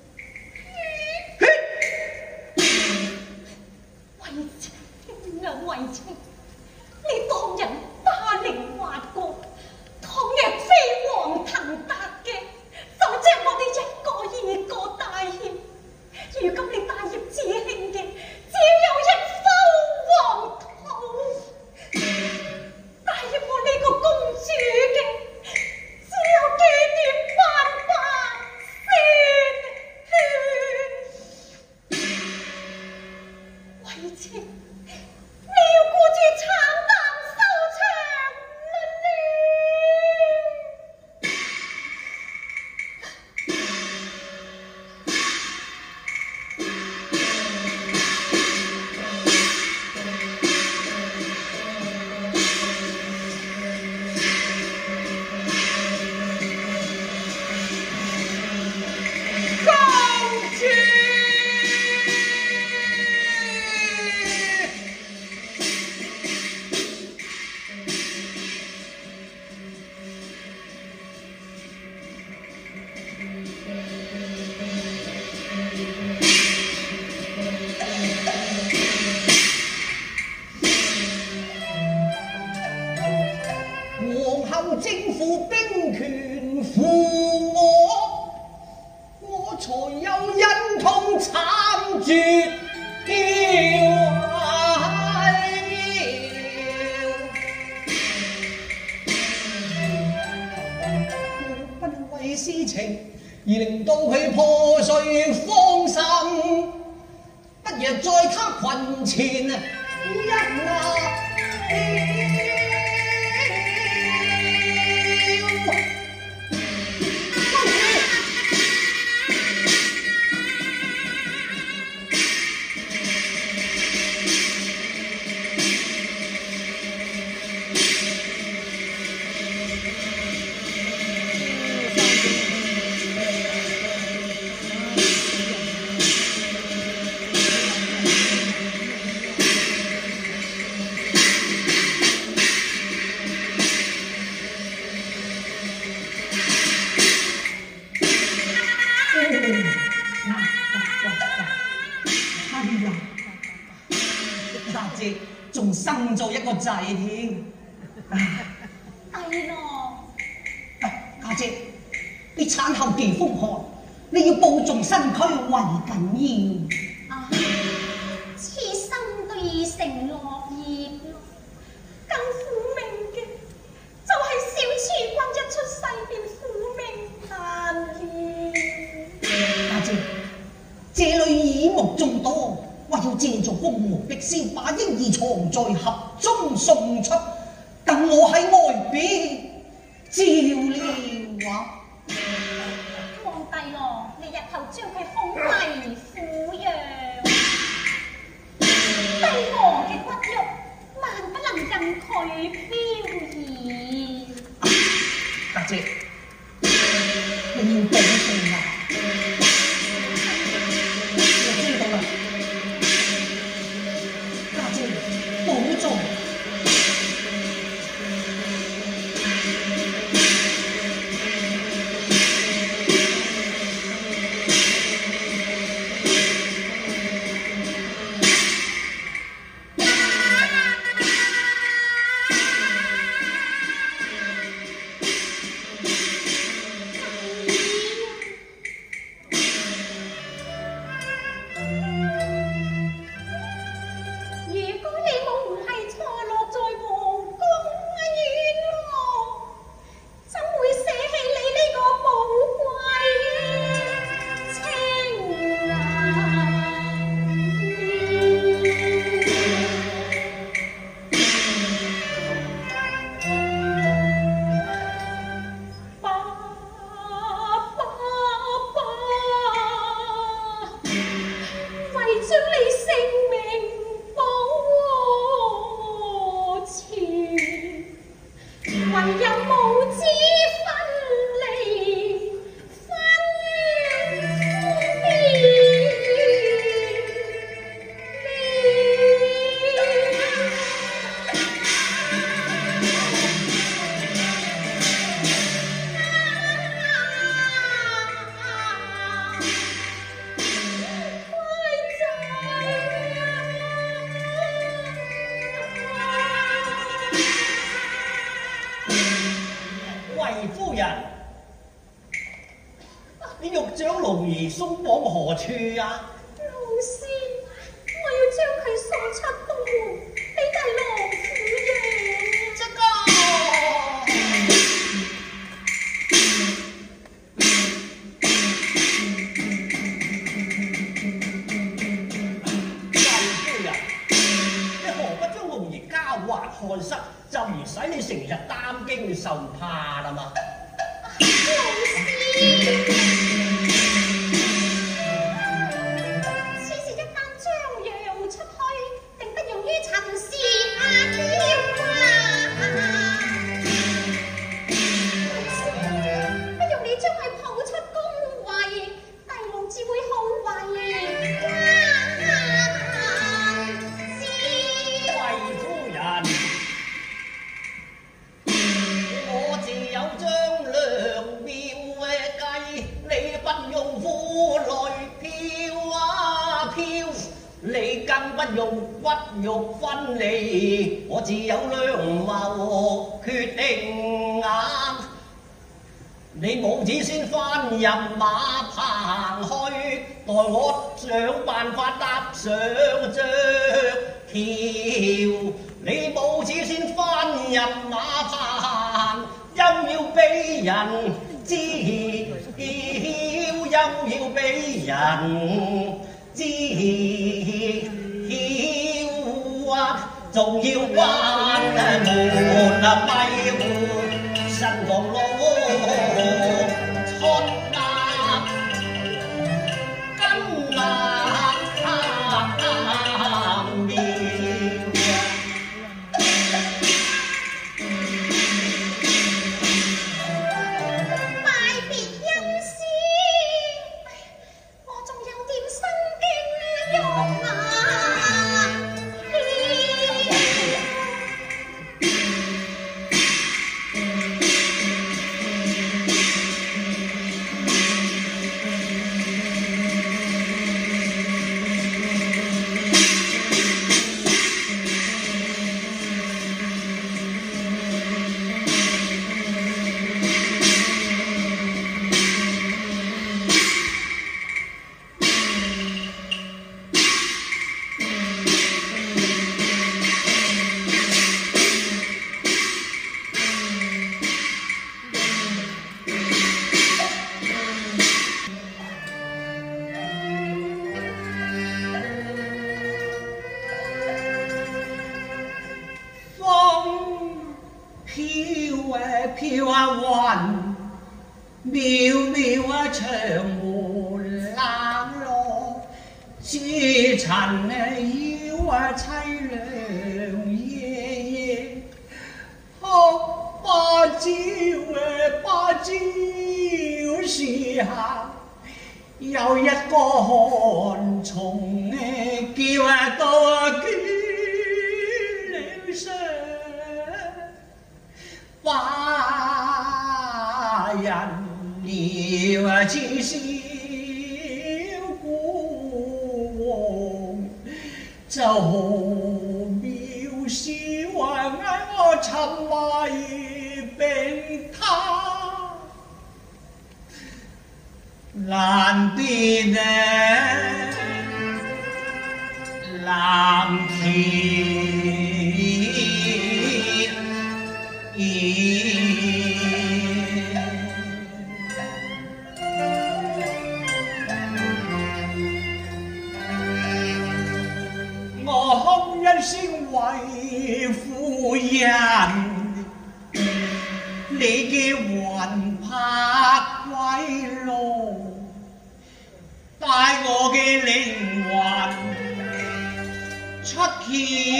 Speaker 6: 為情啊為情，你當人霸凌滑過，倘若非黃騰達嘅，就借我哋一個二個大協。如今你大業至興嘅，只有一方黃土。大業我呢個公主嘅，只有幾點斑斑鮮血。為情，你要顧住慘淡收場啦
Speaker 1: 政府兵權負我，我才有忍痛慘絕掉我不為私情而令到佢破碎芳心，不若在他群前一壓。大姐仲生咗一個仔添，
Speaker 6: 係咯。
Speaker 1: 家姐，你產後忌風寒，你要保重身軀為緊要。
Speaker 6: 啊，此生都已成落葉咯，更苦命嘅就係小儲君一出世便苦命難言。
Speaker 1: 家姐，這裏耳目眾多。話要借助鳳凰碧霄把嬰兒藏在盒中送出，等我喺外邊照料
Speaker 6: 皇帝咯，你日後將佢封為撫養，低我嘅骨肉萬不能任佢飄移。
Speaker 1: 家姐，你要保重啊！我知道啦。保重。 將龍兒送往何處啊？
Speaker 6: 老師，我要將佢送出東門，俾大郎撫養。
Speaker 1: 這個貴夫人，你何不將龍兒交還看室，就唔使你成日擔驚受怕啦嘛？
Speaker 6: 老師。你更不用骨肉分離，我自有良謀決定硬。你母子先翻入馬棚去，待我想辦法搭上隻橋。你母子先翻入馬棚，又要俾人知曉，又要俾人知曉啊，仲要關門啊閉門，新郎佬出納跟納廟拜別恩師，我仲有點心驚喐啊！
Speaker 5: 飄啊雲，渺渺啊長門冷落，似塵啊妖啊凄涼夜夜，黑芭蕉芭蕉樹下，有一個寒蟲叫到捲了上。花人了似小古王，就好渺小啊！嗌我沉迷並他，難辨啊藍天。我哭一聲為夫人，你嘅魂魄歸路，帶我嘅靈魂出竅。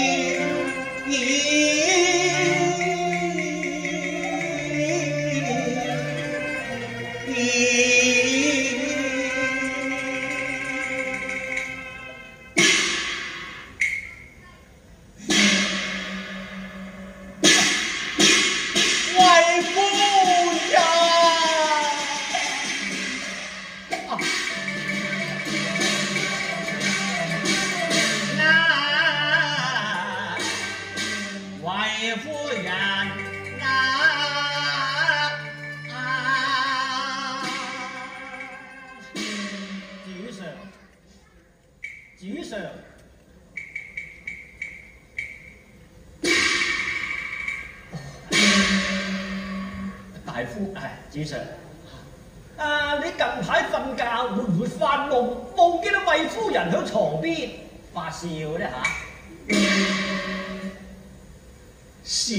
Speaker 5: 夫人啊！
Speaker 1: 主上。
Speaker 5: 大夫，主上。
Speaker 1: 你近排瞓覺會唔會發夢？夢見到魏夫人喺床邊發笑啫嚇？
Speaker 5: 笑。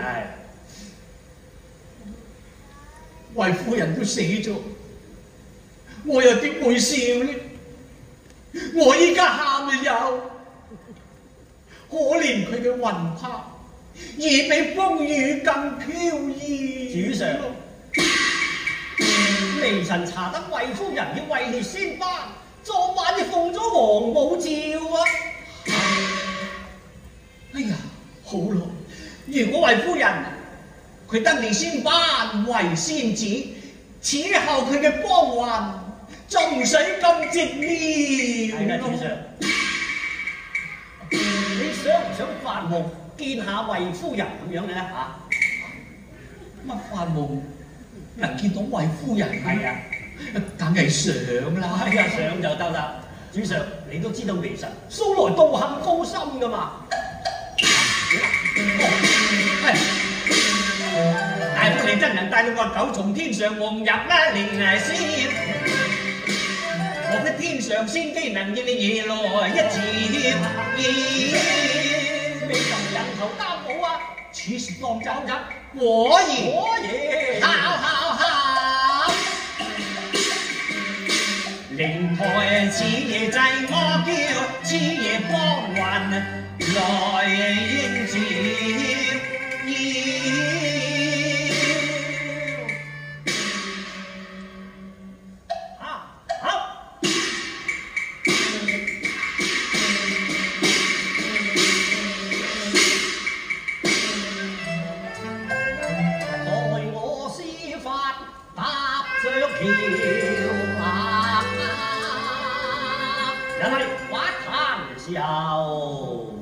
Speaker 5: 魏夫人都死咗，我又點會笑呢？我依家喊就有，可憐佢嘅魂魄，已比風雨更飄逸。
Speaker 1: 主上。微臣查得魏夫人要位列仙班，昨晚就奉咗皇母詔啊！
Speaker 5: 哎呀，好咯！如果魏夫人佢得列仙班為仙子，此後佢嘅光環就唔使咁寂寥。
Speaker 1: 係啊，主上。你想唔想發夢見下魏夫人咁樣咧嚇？
Speaker 5: 乜發夢？能見到魏夫人係啊，梗係想啦。
Speaker 1: 係啊，想就得啦。主上，你都知道微臣素來道行高深噶嘛。
Speaker 5: 大夫你真人帶到我九重天上夢入啦，靈仙。我嘅天上仙機能應你夜來一接。
Speaker 1: 微臣人頭擔保啊！此時當走日，
Speaker 5: 果然，好，靈台此夜祭我叫，此夜光環來應照。
Speaker 1: 人係畫壇時候，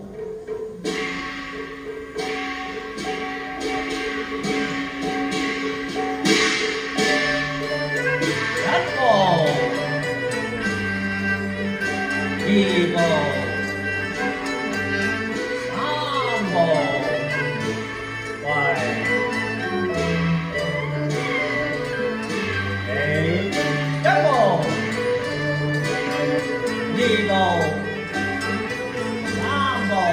Speaker 1: 一步，二步，三步，喂。二步，三步，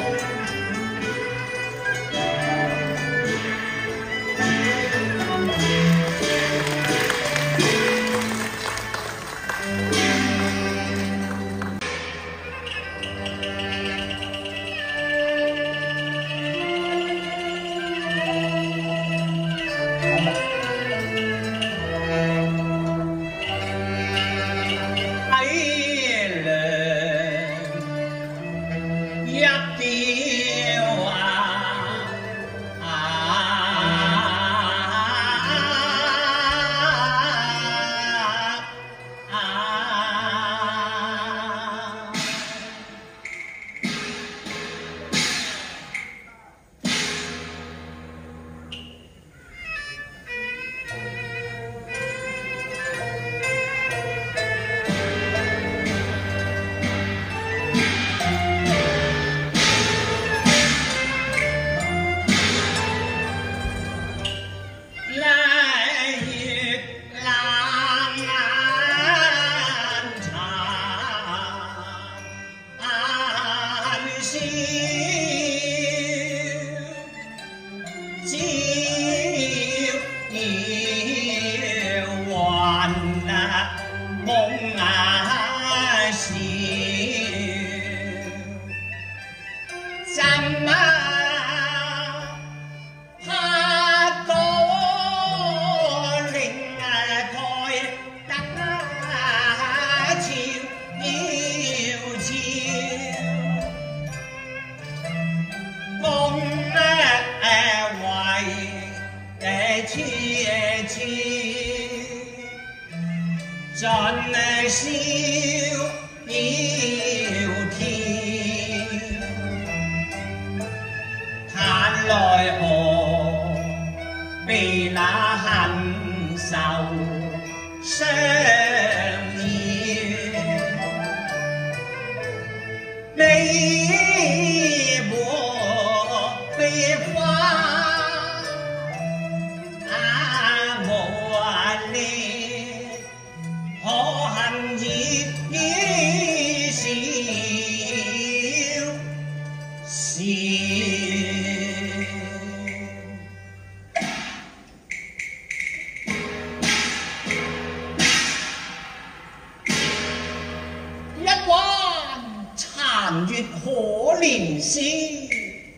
Speaker 1: 盡逍遙天，嘆奈何被那恨仇相擾。
Speaker 5: 残月可憐時，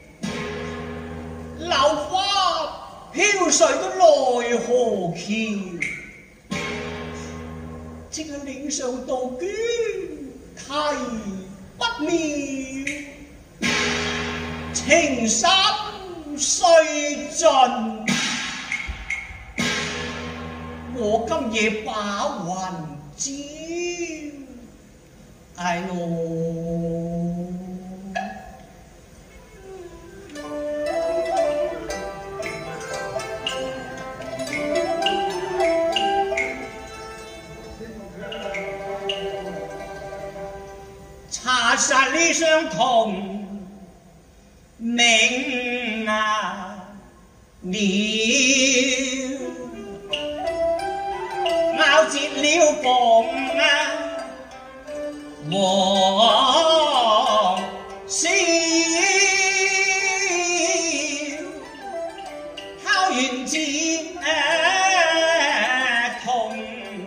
Speaker 5: 柳花飄碎到奈何橋，只係嶺上杜鵑啼不妙，情深須盡。我今夜把雲照，哎喏。查實理相同，明啊了。咬折了鳳啊，黃燒，烤完節同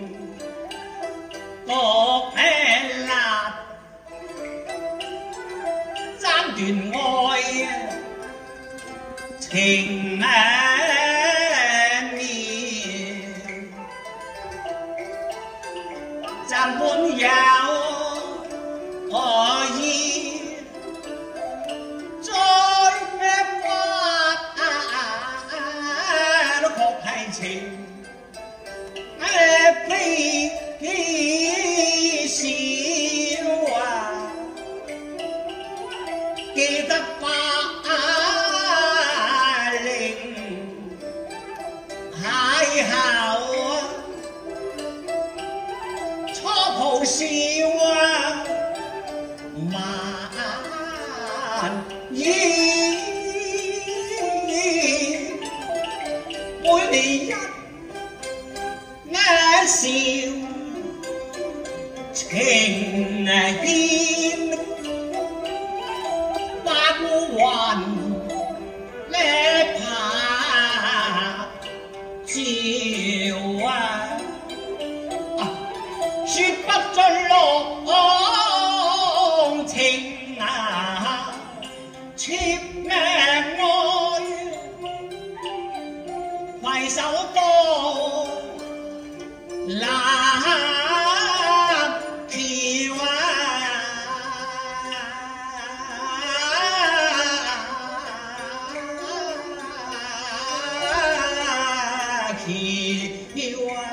Speaker 5: 獨辣，爭斷愛情暫本有何意，再發都確係情，非笑啊，記得法令邂逅。好笑啊，萬意，每年一笑，情牽百雲叻拍照啊！說不盡浪情啊，切命愛，攜手到南橋啊，橋啊。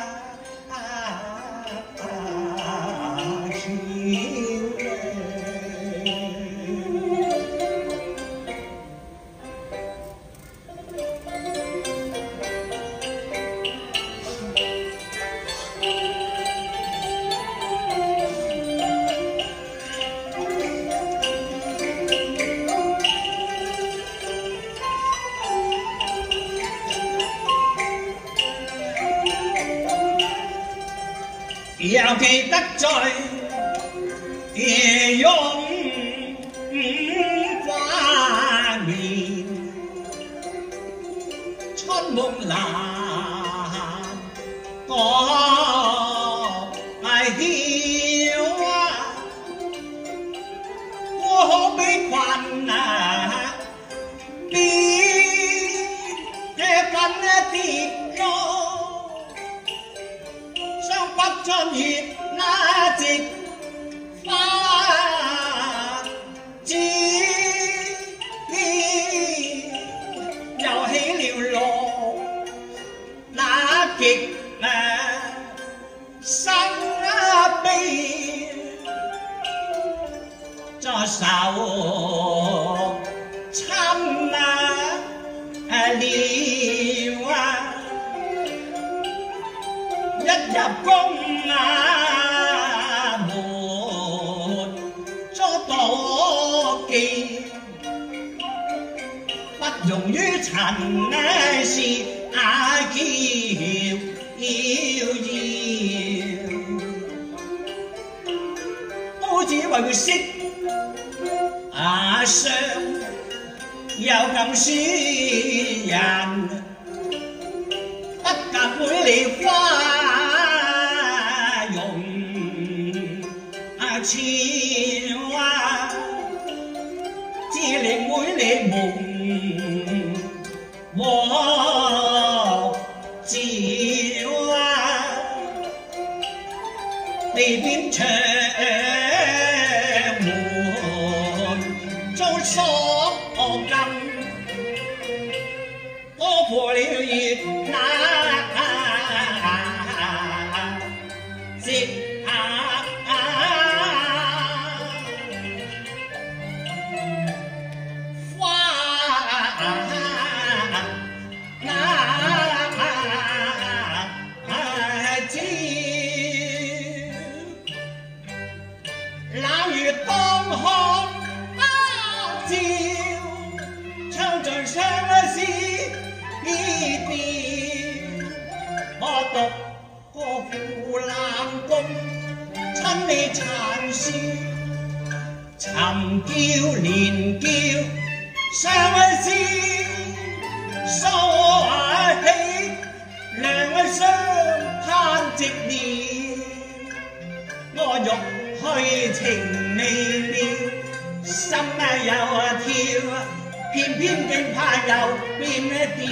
Speaker 5: 又記得在夜擁花面，春夢難曉啊，我可悲困啊，別分跌咗。不盡月那直花枝，又起了落那極生悲，左手親了啊！一入宮啊，沒咗多見，不容於塵世遙遙，都只為識相有咁輸人，不及每梨花。潮啊！ 你梦我照啊，地边窗门遭锁禁，我破了月那接你残笑，尋叫連叫，相思梳起，兩雙攀直了，我欲去情未了，心又跳，偏偏竟怕又變調，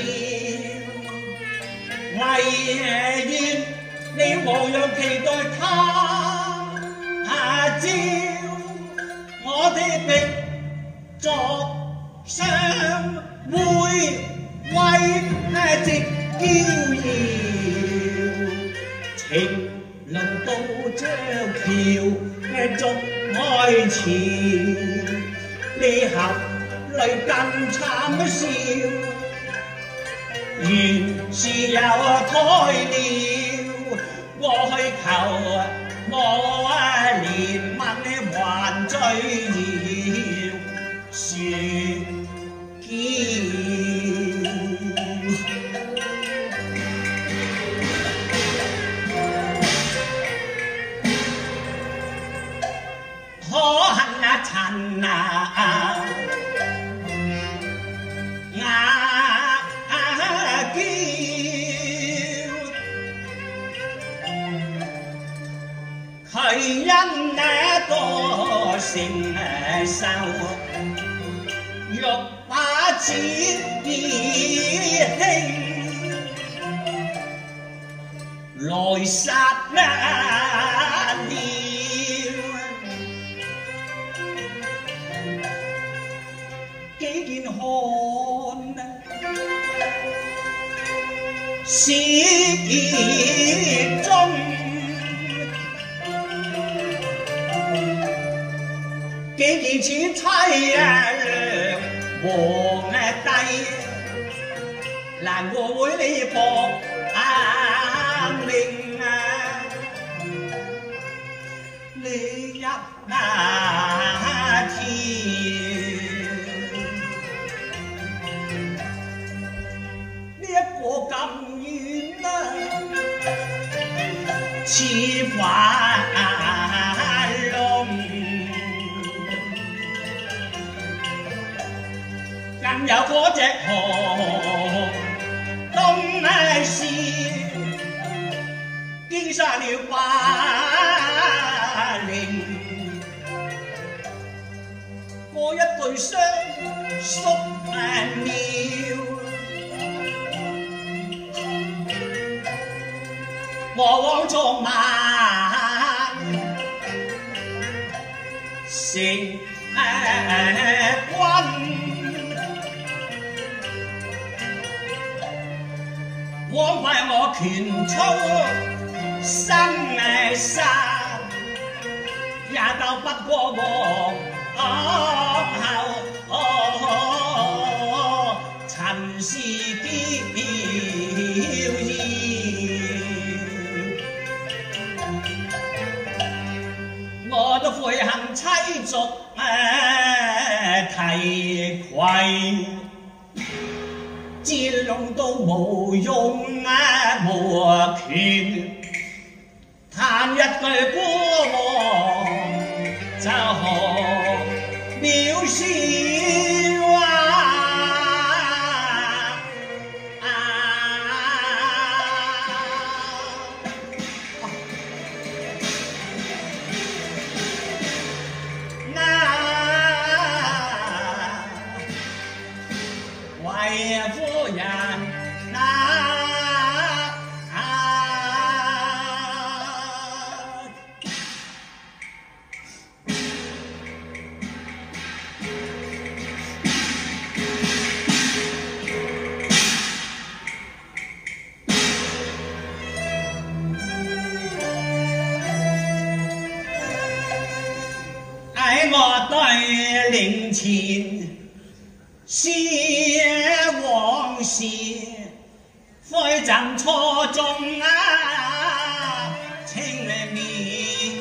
Speaker 5: 為願你無恙期待他。朝我的璧作相會為直驕搖，情路到這橋續愛潮，你合淚更慘笑，原是有胎了，過去求。我憐憫你還追要説嬌，可恨啊塵啊佢因那個承受，欲把子兒興，來殺了，幾件看詩中。幾件似凄涼和低，難過會你搏命你入那天，呢一個咁遠似花更有嗰隻河東是經殺了80，過一對雙宿了，和往昨晚成君。枉費我拳粗心殺，也鬥不過我塵世驕搖，我都悔恨妻族提攜。接龍都無用無權，嘆一句孤王就渺小我對靈前寫往事，悔贈初中啊情迷。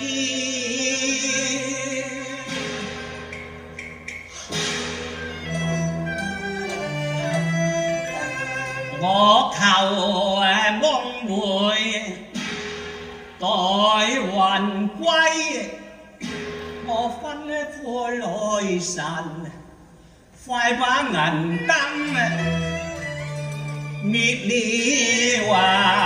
Speaker 5: 我求夢回待雲歸，我吩咐女神快把銀燈滅了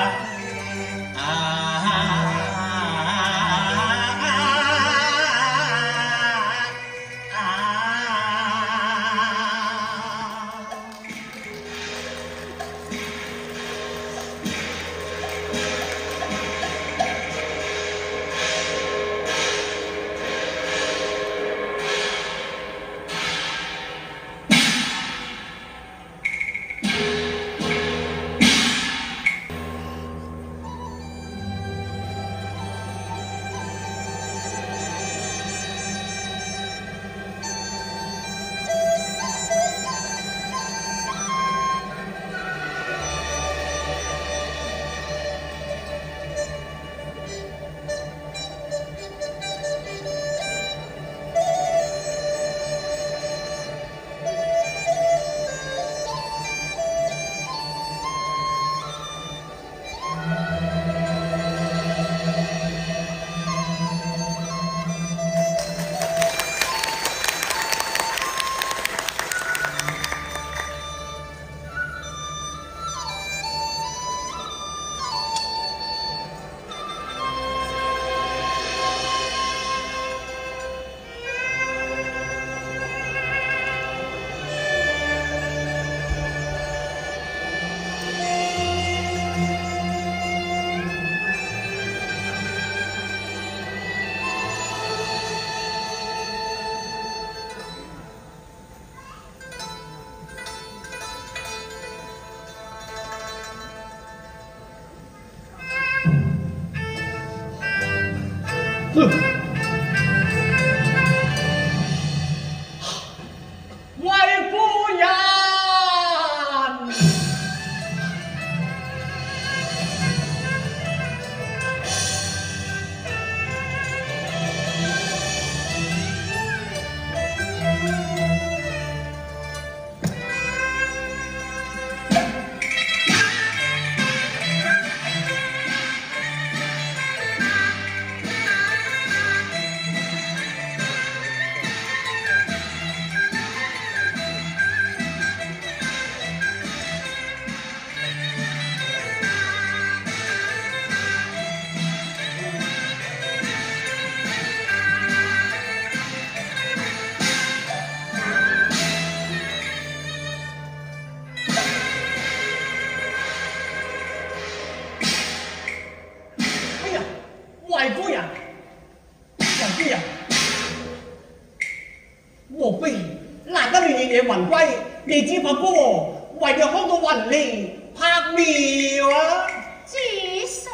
Speaker 1: 莫非難得亂夜雲歸，你只怕哥為咗看到雲嚟拍苗啊？
Speaker 2: 主上，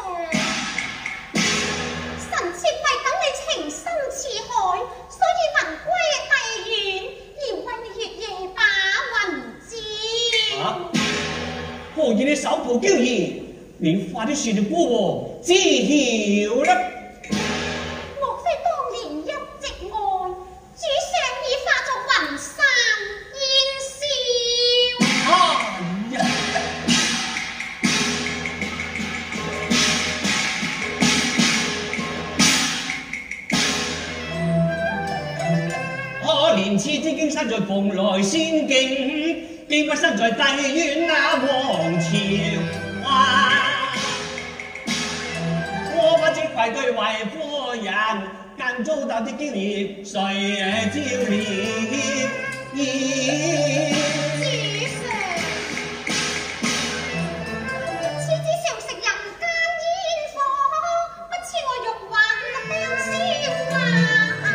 Speaker 2: 臣妾為等你情深似海，所以雲歸帝遠，要為你月夜把雲照。
Speaker 1: 啊！何以你手抱嬌兒，你快啲説你姑和知曉啦！
Speaker 2: 莫非當年一直愛，主上已化作雲散煙消？
Speaker 1: 哎呀！可憐此之經身在蓬萊仙境，竟不身在帝苑那王朝啊！我不知愧對為夫人，間遭到啲嬌兒誰照料？
Speaker 2: 主上，此子常食人間煙火，不知我玉魂香消啊！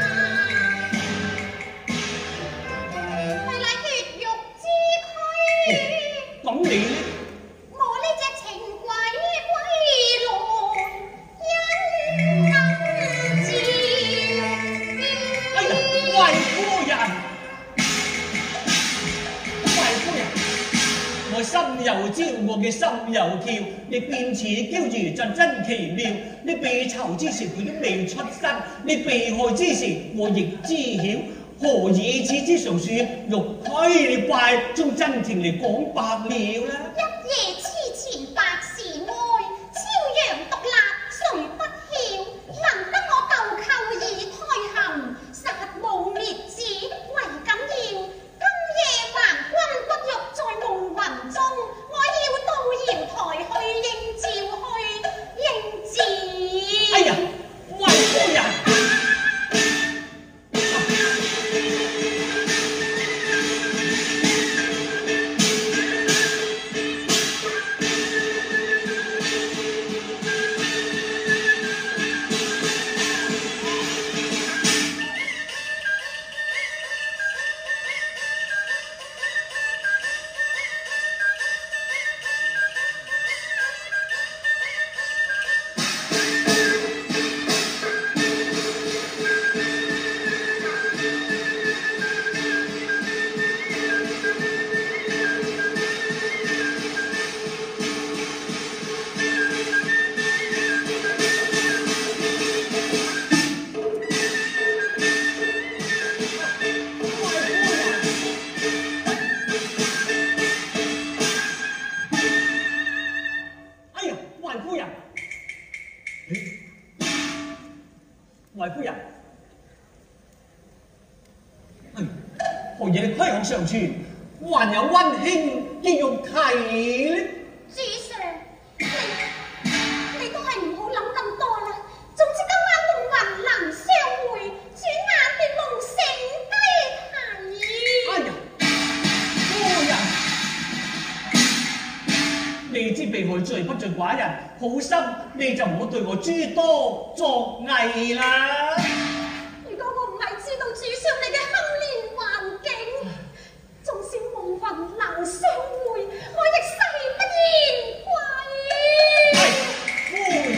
Speaker 2: 為乃血肉之軀，
Speaker 1: 咁你呢？
Speaker 2: 我呢隻情鬼歸來，因暗照。
Speaker 1: 哎呀！
Speaker 5: 我嘅心又跳，你變似嬌兒就真奇妙。你被囚之時佢都未出身，你被害之時我亦知曉。何以此之常說，欲虛你拜，將真情嚟講白了啦。
Speaker 2: 一夜痴纏百事哀，朝陽獨立誰不曉？能得我豆蔻以胎含，實無滅子為緊要。今夜還君不欲在夢魂中，我要到瑤台去應召
Speaker 5: 哎呀，惠夫人！惠夫人，何嘢香上處，還有溫馨嘅肉體呢？
Speaker 2: 主上，你都係唔好諗咁多啦。總之今晚夢魂能相會，轉眼便夢成低提。
Speaker 5: 哎呀，夫人，你知被害罪不罪寡人，好心你就唔好對我諸多作藝啦。
Speaker 2: 如果我唔係知道主上你嘅堪憐環境，縱使夢魂能相會，我亦誓不言歸。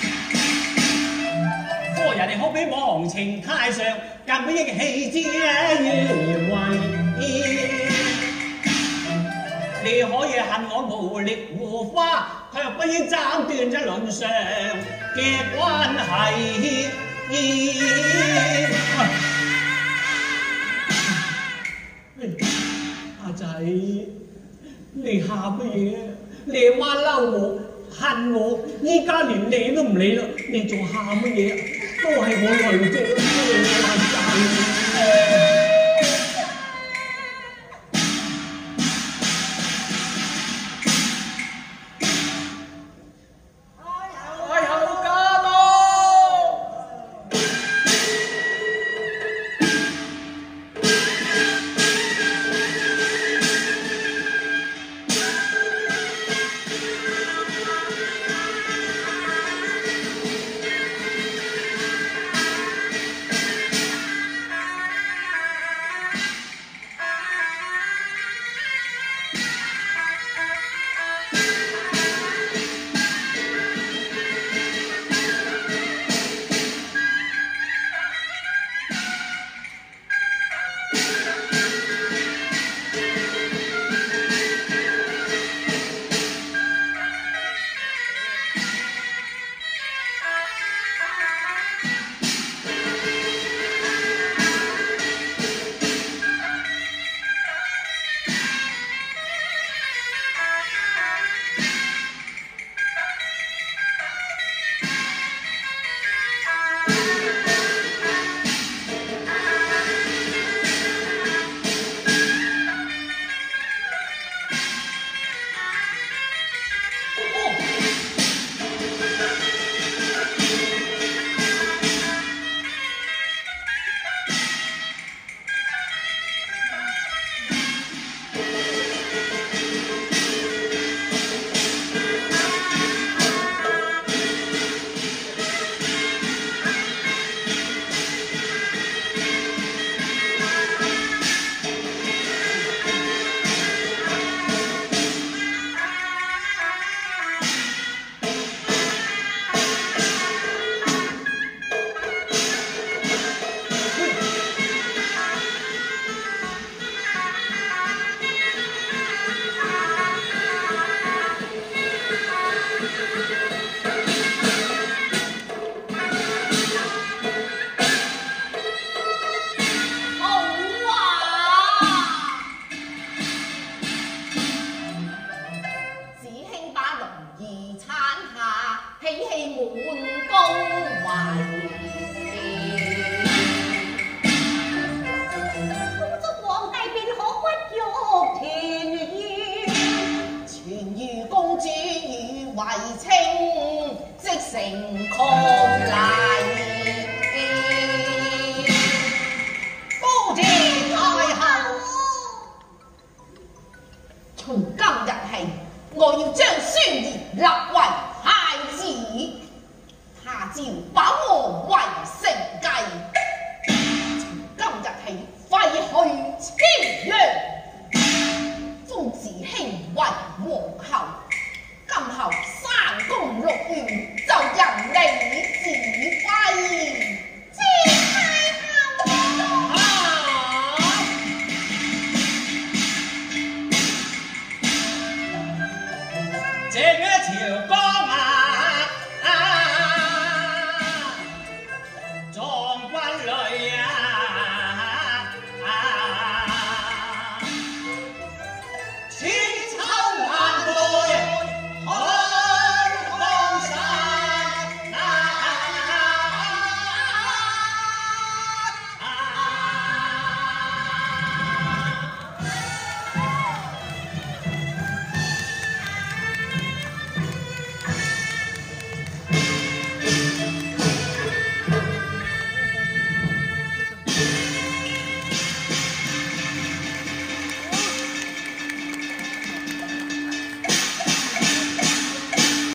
Speaker 5: 夫人你可比忘情太上，更比憶棄之於為。你可以恨我無力護花，卻不應斬斷一倫常嘅關係。阿仔，你喊乜嘢？你媽嬲我，恨我，依家連你都唔理啦，你仲喊乜嘢？都係我累啫。